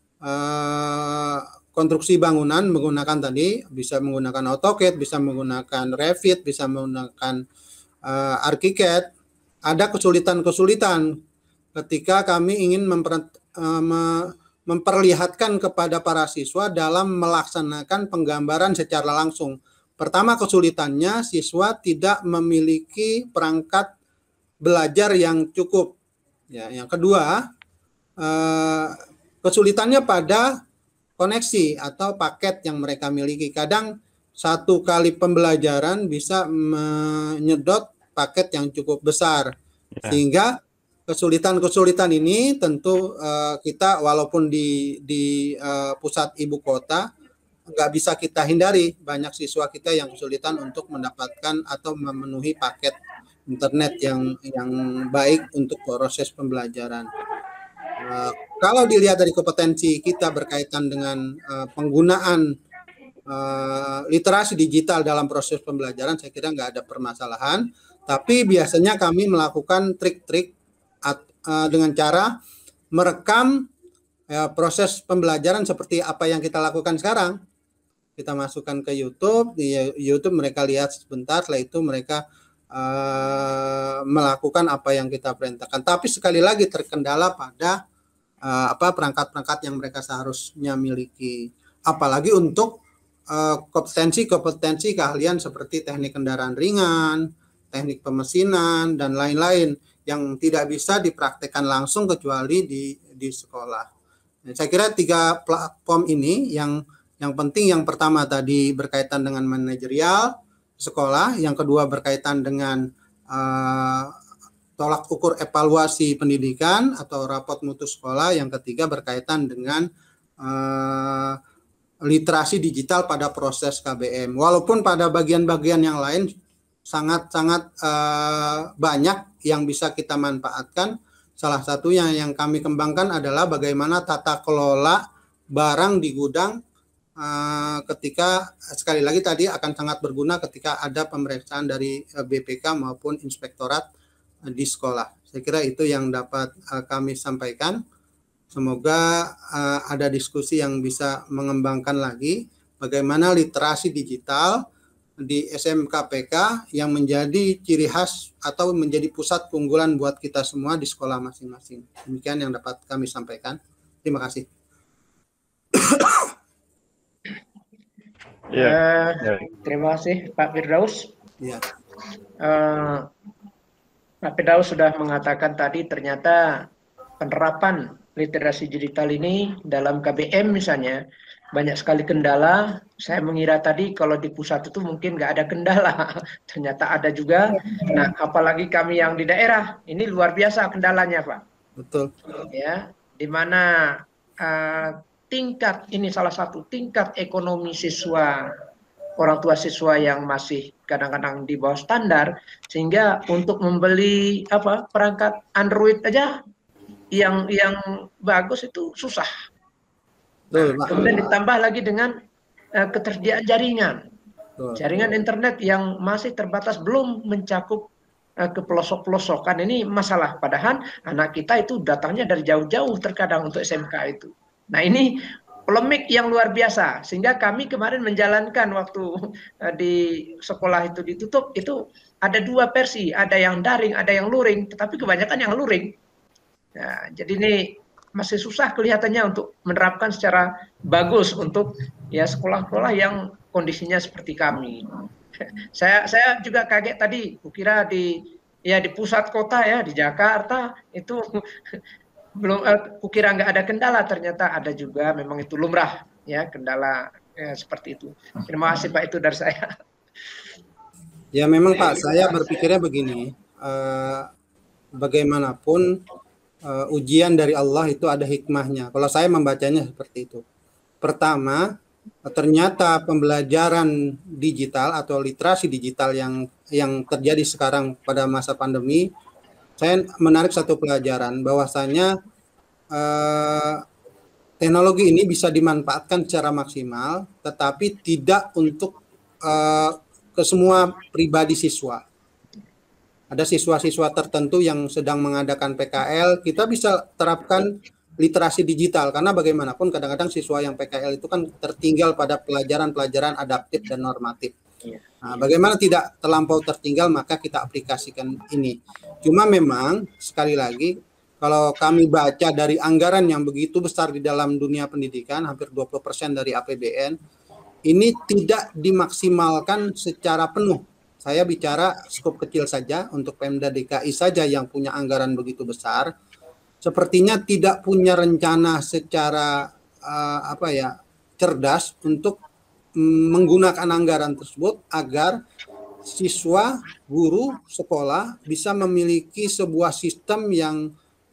uh, konstruksi bangunan menggunakan tadi, bisa menggunakan AutoCAD, bisa menggunakan Revit, bisa menggunakan uh, ArchiCAD. Ada kesulitan-kesulitan ketika kami ingin memper, uh, memperlihatkan kepada para siswa dalam melaksanakan penggambaran secara langsung. Pertama, kesulitannya siswa tidak memiliki perangkat belajar yang cukup. Ya, yang kedua, eh, kesulitannya pada koneksi atau paket yang mereka miliki. Kadang satu kali pembelajaran bisa menyedot paket yang cukup besar, ya. Sehingga kesulitan-kesulitan ini tentu eh, kita walaupun di di eh, pusat ibu kota nggak bisa kita hindari, banyak siswa kita yang kesulitan untuk mendapatkan atau memenuhi paket internet yang yang baik untuk proses pembelajaran. Uh, kalau dilihat dari kompetensi kita berkaitan dengan uh, penggunaan uh, literasi digital dalam proses pembelajaran, saya kira nggak ada permasalahan. Tapi biasanya kami melakukan trik-trik uh, dengan cara merekam uh, proses pembelajaran seperti apa yang kita lakukan sekarang. Kita masukkan ke YouTube, di YouTube mereka lihat sebentar, setelah itu mereka uh, melakukan apa yang kita perintahkan. Tapi sekali lagi terkendala pada uh, apa perangkat-perangkat yang mereka seharusnya miliki. Apalagi untuk uh, kompetensi-kompetensi keahlian seperti teknik kendaraan ringan, teknik pemesinan, dan lain-lain yang tidak bisa dipraktekkan langsung kecuali di di sekolah. Dan saya kira tiga platform ini yang Yang penting yang pertama tadi berkaitan dengan manajerial sekolah, yang kedua berkaitan dengan uh, tolak ukur evaluasi pendidikan atau rapot mutu sekolah, yang ketiga berkaitan dengan uh, literasi digital pada proses K B M. Walaupun pada bagian-bagian yang lain sangat-sangat uh, banyak yang bisa kita manfaatkan. Salah satunya yang kami kembangkan adalah bagaimana tata kelola barang di gudang. Uh, ketika sekali lagi tadi akan sangat berguna ketika ada pemeriksaan dari uh, B P K maupun inspektorat uh, di sekolah. Saya kira itu yang dapat uh, kami sampaikan. Semoga uh, ada diskusi yang bisa mengembangkan lagi bagaimana literasi digital di S M K P K yang menjadi ciri khas atau menjadi pusat keunggulan buat kita semua di sekolah masing-masing. Demikian yang dapat kami sampaikan. Terima kasih. Ya, uh, ya. Terima kasih Pak Firdaus. Ya. Uh, Pak Firdaus sudah mengatakan tadi ternyata penerapan literasi digital ini dalam K B M misalnya banyak sekali kendala. Saya mengira tadi kalau di pusat itu mungkin nggak ada kendala, ternyata ada juga. Nah, apalagi kami yang di daerah ini luar biasa kendalanya, Pak. Betul. Ya, di mana uh, tingkat ini salah satu tingkat ekonomi siswa, orang tua siswa yang masih kadang-kadang di bawah standar, sehingga untuk membeli apa perangkat Android aja yang yang bagus itu susah. Nah, kemudian ditambah lagi dengan uh, ketersediaan jaringan, Betul. jaringan internet yang masih terbatas, belum mencakup uh, ke pelosok-pelosok. Kan ini masalah. Padahal anak kita itu datangnya dari jauh-jauh terkadang untuk S M K itu. Nah ini polemik yang luar biasa, sehingga kami kemarin menjalankan waktu uh, di sekolah itu ditutup, itu ada dua versi, ada yang daring, ada yang luring, tetapi kebanyakan yang luring. Nah, jadi ini masih susah kelihatannya untuk menerapkan secara bagus untuk ya sekolah-sekolah yang kondisinya seperti kami. saya saya juga kaget tadi, kukira di ya di pusat kota ya di Jakarta itu belum uh, kukira nggak ada kendala, ternyata ada juga, memang itu lumrah ya kendala ya, seperti itu. Terima kasih Pak, itu dari saya. Ya memang Pak, saya berpikirnya begini, eh, bagaimanapun eh, ujian dari Allah itu ada hikmahnya. Kalau saya membacanya seperti itu. Pertama, ternyata pembelajaran digital atau literasi digital yang yang terjadi sekarang pada masa pandemi, saya menarik satu pelajaran bahwasanya eh, teknologi ini bisa dimanfaatkan secara maksimal, tetapi tidak untuk eh, ke semua pribadi siswa. Ada siswa-siswa tertentu yang sedang mengadakan P K L, kita bisa terapkan literasi digital, karena bagaimanapun kadang-kadang siswa yang P K L itu kan tertinggal pada pelajaran-pelajaran adaptif dan normatif. Nah, bagaimana tidak terlampau tertinggal, maka kita aplikasikan ini. Cuma memang sekali lagi, kalau kami baca dari anggaran yang begitu besar di dalam dunia pendidikan, hampir dua puluh persen dari A P B N, ini tidak dimaksimalkan secara penuh. Saya bicara skop kecil saja, untuk Pemda D K I saja yang punya anggaran begitu besar, sepertinya tidak punya rencana secara uh, apa ya cerdas untuk mm, menggunakan anggaran tersebut agar siswa, guru, sekolah bisa memiliki sebuah sistem yang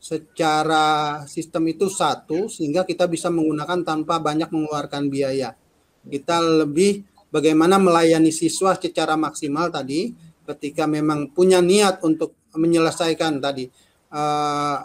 secara sistem itu satu, sehingga kita bisa menggunakan tanpa banyak mengeluarkan biaya. Kita lebih bagaimana melayani siswa secara maksimal tadi, ketika memang punya niat untuk menyelesaikan tadi. Uh,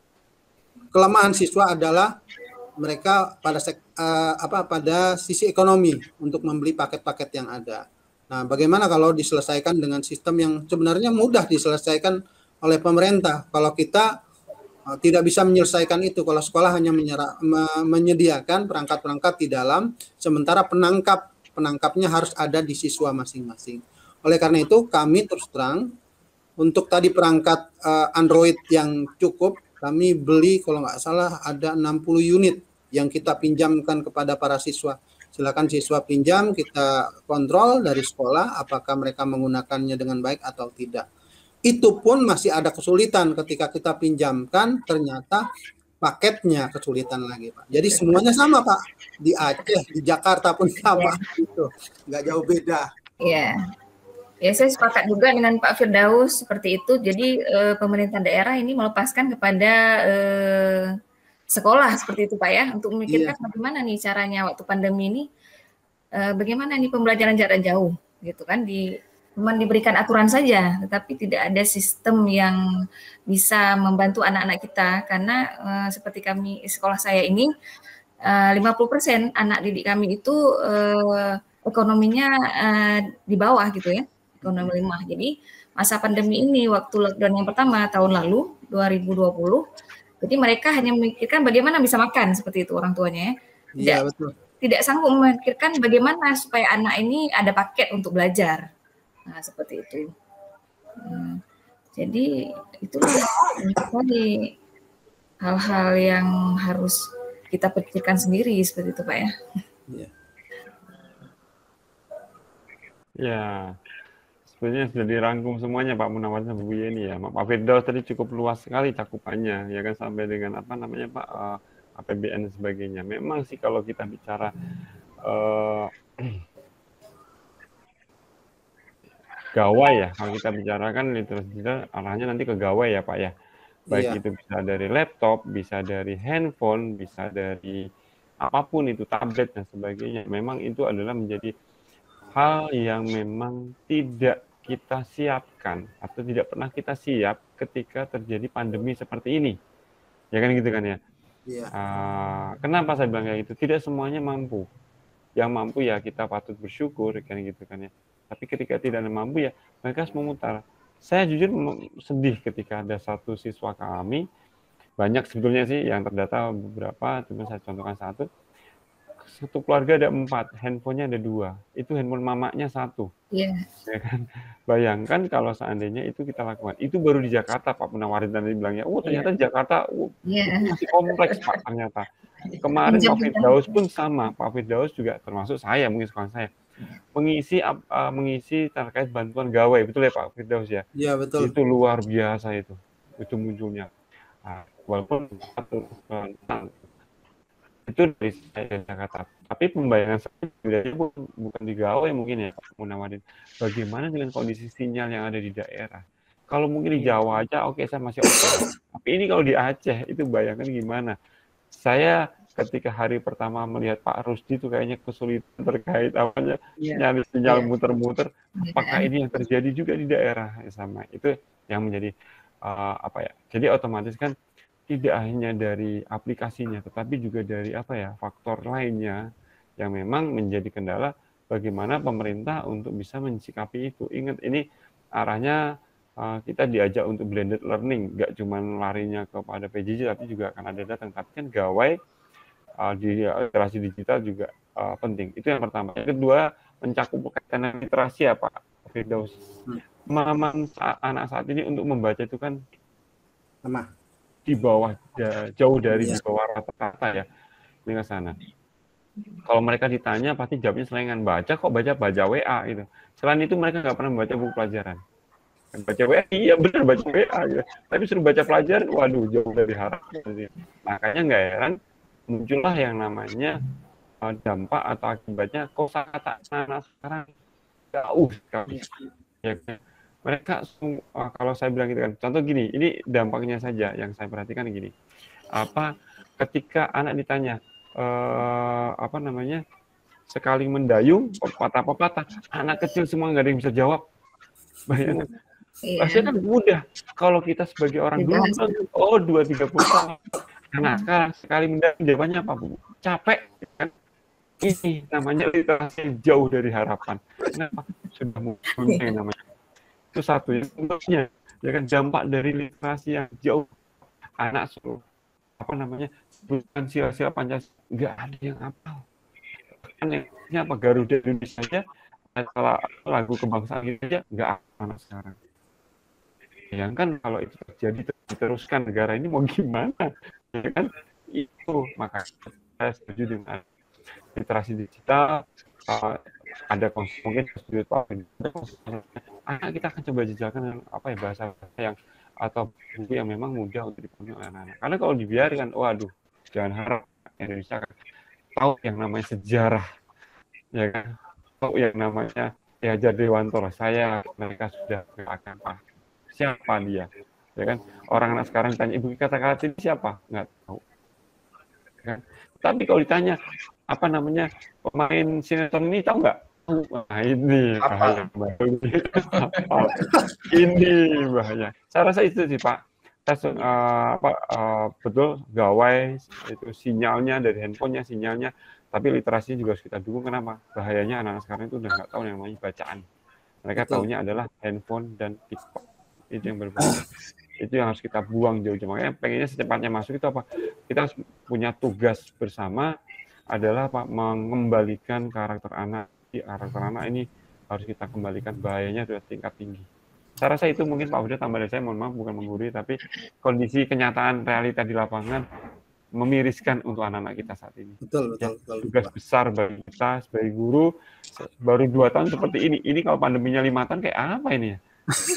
kelemahan siswa adalah mereka pada sek, uh, apa pada sisi ekonomi untuk membeli paket-paket yang ada. Nah, bagaimana kalau diselesaikan dengan sistem yang sebenarnya mudah diselesaikan oleh pemerintah? Kalau kita uh, tidak bisa menyelesaikan itu, kalau sekolah hanya menyerah, me, menyediakan perangkat-perangkat di dalam, sementara penangkap penangkapnya harus ada di siswa masing-masing. Oleh karena itu, kami terus terang untuk tadi perangkat uh, Android yang cukup, kami beli kalau nggak salah ada enam puluh unit yang kita pinjamkan kepada para siswa. Silakan siswa pinjam, kita kontrol dari sekolah apakah mereka menggunakannya dengan baik atau tidak. Itu pun masih ada kesulitan ketika kita pinjamkan, ternyata paketnya kesulitan lagi, Pak. Jadi semuanya sama, Pak. Di Aceh, di Jakarta pun sama, gitu. Nggak jauh beda. Iya. Ya, saya sepakat juga dengan Pak Firdaus seperti itu. Jadi eh, pemerintah daerah ini melepaskan kepada eh, sekolah seperti itu, Pak ya, untuk memikirkan iya. bagaimana nih caranya waktu pandemi ini, eh, bagaimana nih pembelajaran jarak jauh, gitu kan? Di cuma diberikan aturan saja, tetapi tidak ada sistem yang bisa membantu anak-anak kita, karena uh, seperti kami sekolah saya ini uh, lima puluh persen anak didik kami itu uh, ekonominya uh, di bawah gitu ya, ekonomi lemah. Jadi masa pandemi ini waktu lockdown yang pertama tahun lalu dua ribu dua puluh, jadi mereka hanya memikirkan bagaimana bisa makan seperti itu orang tuanya ya. Tidak, ya, betul. Tidak sanggup memikirkan bagaimana supaya anak ini ada paket untuk belajar. Nah, seperti itu. Hmm, jadi itulah sekali hal-hal yang harus kita pikirkan sendiri seperti itu, Pak ya. Ya, ya. Sebenarnya sudah dirangkum semuanya Pak Munawar sama Bu Yeni ya. Pak Firdaus tadi cukup luas sekali cakupannya, ya kan, sampai dengan apa namanya Pak uh, A P B N dan sebagainya. Memang sih kalau kita bicara uh, gawai ya, kalau kita bicarakan literasi digital arahnya nanti ke gawai ya Pak ya, baik iya. Itu bisa dari laptop, bisa dari handphone, bisa dari apapun itu, tablet dan sebagainya. Memang itu adalah menjadi hal yang memang tidak kita siapkan atau tidak pernah kita siap ketika terjadi pandemi seperti ini, ya kan gitu kan ya. Iya. Uh, kenapa saya bilang kayak gitu? Tidak semuanya mampu. Yang mampu ya kita patut bersyukur kan gitu kan ya. Tapi ketika tidak ada mampu ya mereka harus memutar. Saya jujur sedih ketika ada satu siswa kami, banyak sebetulnya sih yang terdata beberapa, cuma saya contohkan satu. Satu keluarga ada empat, handphonenya ada dua. Itu handphone mamanya satu. Iya. Yeah. Ya kan? Bayangkan kalau seandainya itu kita lakukan. Itu baru di Jakarta Pak Munawarin tadi bilangnya, oh ternyata yeah. Jakarta oh, yeah. masih kompleks Pak ternyata. Kemarin Pak Firdaus pun sama. Pak Firdaus juga termasuk saya, mungkin sekolah saya. Mengisi uh, mengisi terkait bantuan gawai, betul ya Pak Firdaus ya? Iya betul. Itu luar biasa itu, itu munculnya. Nah, walaupun satu Itu dari saya kata. Tapi pembayangan saya bukan, bukan di Gawe mungkin ya Pak Munawarin. Bagaimana dengan kondisi sinyal yang ada di daerah? Kalau mungkin di Jawa aja oke okay, saya masih oke. Okay. Tapi ini kalau di Aceh itu bayangkan gimana? Saya ketika hari pertama melihat Pak Rusdi itu kayaknya kesulitan terkait apanya yeah. nyari sinyal yeah. muter-muter. Apakah ini yang terjadi juga di daerah yang sama? Itu yang menjadi uh, apa ya? Jadi otomatis kan tidak hanya dari aplikasinya, tetapi juga dari apa ya faktor lainnya yang memang menjadi kendala bagaimana pemerintah untuk bisa mensikapi itu. Ingat ini arahnya uh, kita diajak untuk blended learning, nggak cuma larinya kepada P J J, tapi juga akan ada datang. Tapi kan gawai uh, di literasi digital juga uh, penting. Itu yang pertama. Yang kedua mencakup kaitan literasi ya Pak Firdaus. Pemahaman anak saat ini untuk membaca itu kan sama. Di bawah jauh dari di bawah rata-rata ya dengan sana. Kalau mereka ditanya pasti jawabnya selengan, baca kok baca baca W A gitu. Selain itu mereka nggak pernah membaca buku pelajaran. Baca W A iya benar baca W A gitu. Tapi suruh baca pelajaran, waduh jauh dari harapan. Makanya nggak heran muncullah yang namanya dampak atau akibatnya kosakata anak sekarang jauh sekali. Ya, mereka kalau saya bilang gitu kan, contoh gini, ini dampaknya saja yang saya perhatikan gini, apa ketika anak ditanya eh, apa namanya sekali mendayung patah-patah, anak kecil semua nggak ada yang bisa jawab, bayangkan, iya. Rasanya kan mudah, kalau kita sebagai orang dulu, oh dua tiga puluh tahun, nah sekarang sekali mendayung jawabannya apa Bu? Capek, kan? Ini namanya literasi jauh dari harapan, kenapa? Sudah mulai namanya. Itu satu yang contohnya ya kan dampak dari literasi yang jauh anak suruh apa namanya bukan sila-sila Pancasila nggak ada yang hafal kan yang apa Garuda Indonesia aja salah lagu kebangsaan gitu aja nggak hafal sekarang ya kan kalau itu terjadi diteruskan negara ini mau gimana ya kan itu maka saya setuju dengan literasi digital uh, ada mungkin anak kita akan coba jejalkan apa ya bahasa yang atau buku yang memang mudah untuk dipahami oleh anak-anak. Karena kalau dibiarkan, waduh, jangan harap Indonesia kan tahu yang namanya sejarah, ya kan, tahu yang namanya ya Hajar Dewantara. Saya mereka sudah akan paham siapa dia, ya kan. Orang anak sekarang tanya ibu kata-kata ini siapa, nggak tahu. Ya kan? Tapi kalau ditanya apa namanya pemain sinetron ini tahu nggak? Nah ini bahaya, ini bahaya. Saya rasa itu sih Pak. Tes, uh, apa, uh, betul gawai itu sinyalnya dari handphonenya sinyalnya, tapi literasi juga harus kita dukung. Kenapa? Bahayanya anak-anak sekarang itu udah nggak tahu yang namanya bacaan. Mereka betul. Taunya adalah handphone dan TikTok. Itu yang berbahaya. Itu yang harus kita buang jauh-jauh. Makanya pengennya secepatnya masuk itu apa? Kita harus punya tugas bersama adalah apa? Mengembalikan karakter anak. Karakter anak ini harus kita kembalikan, bahayanya sudah tingkat tinggi. Saya rasa itu mungkin Pak Uda tambah dari saya, mohon maaf bukan menggurui, tapi kondisi kenyataan realita di lapangan memiriskan untuk anak-anak kita saat ini. Betul, betul, ya, betul. Tugas betul. Besar bagi kita sebagai guru, baru dua tahun seperti ini. Ini kalau pandeminya lima tahun kayak apa ini ya?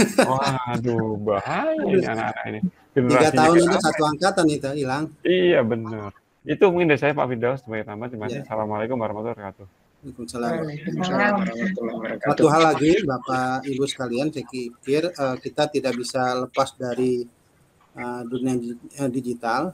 Waduh, bahaya ini anak-anak ini. Tiga tahun itu satu angkatan itu hilang. Iya benar. Itu mungkin dari saya Pak Firdaus sebagai tamat. Terima kasih. Ya. Assalamualaikum warahmatullahi wabarakatuh. Waalaikumsalam. Satu hal lagi, Bapak Ibu sekalian, saya pikir uh, kita tidak bisa lepas dari uh, dunia digital.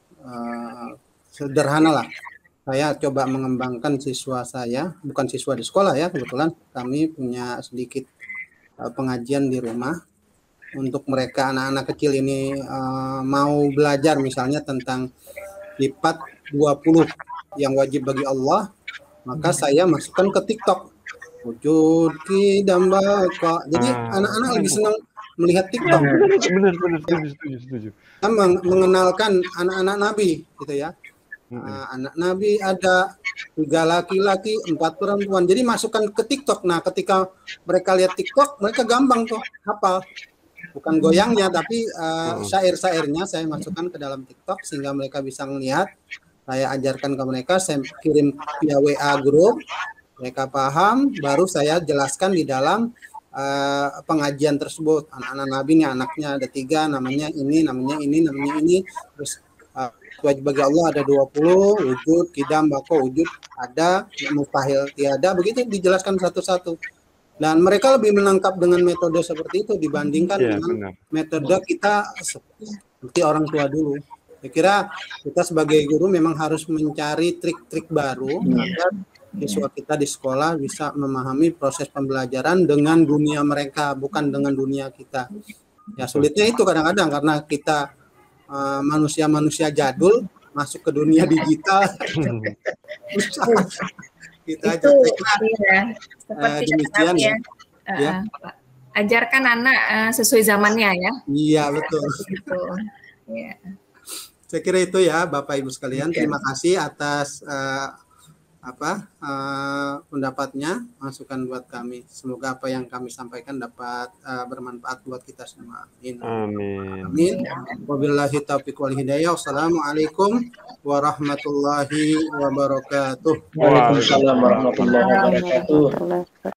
Uh, sederhana lah. Saya coba mengembangkan siswa saya, bukan siswa di sekolah ya, kebetulan kami punya sedikit uh, pengajian di rumah untuk mereka anak-anak kecil ini uh, mau belajar misalnya tentang lipat dua puluh yang wajib bagi Allah. Maka saya masukkan ke TikTok. Wujud kidamba kok. Jadi ah, anak-anak ah, lebih senang melihat TikTok. Benar, benar, setuju, setuju, setuju. Mengenalkan anak-anak Nabi, gitu ya. Uh, anak Nabi ada tiga laki-laki, empat perempuan. Jadi masukkan ke TikTok. Nah, ketika mereka lihat TikTok, mereka gampang tuh hafal. Bukan goyangnya, tapi uh, syair-syairnya saya masukkan ke dalam TikTok sehingga mereka bisa melihat. Saya ajarkan ke mereka, saya kirim via W A grup, mereka paham, baru saya jelaskan di dalam uh, pengajian tersebut. Anak-anak Nabi ini anaknya ada tiga, namanya ini, namanya ini, namanya ini. Terus uh, wajib bagi Allah ada dua puluh, wujud, kidam, bako, wujud, ada, mustahil, tiada, begitu dijelaskan satu-satu. Dan mereka lebih menangkap dengan metode seperti itu dibandingkan ya, dengan benar. metode kita seperti orang tua dulu. Saya kira kita sebagai guru memang harus mencari trik-trik baru ya. agar siswa kita di sekolah bisa memahami proses pembelajaran dengan dunia mereka, bukan dengan dunia kita. Ya sulitnya itu kadang-kadang karena kita uh, manusia-manusia jadul masuk ke dunia digital. kita itu ya, seperti uh, demikian ya. Uh, ya. Ajarkan anak uh, sesuai zamannya ya. Iya betul. Gitu. Ya. Saya kira itu ya Bapak Ibu sekalian. Terima kasih atas uh, apa uh, pendapatnya, masukan buat kami. Semoga apa yang kami sampaikan dapat uh, bermanfaat buat kita semua. Amin. Amin. Wabillahi taufiq wal hidayah. Wassalamualaikum warahmatullahi wabarakatuh. Waalaikumsalam warahmatullahi wabarakatuh.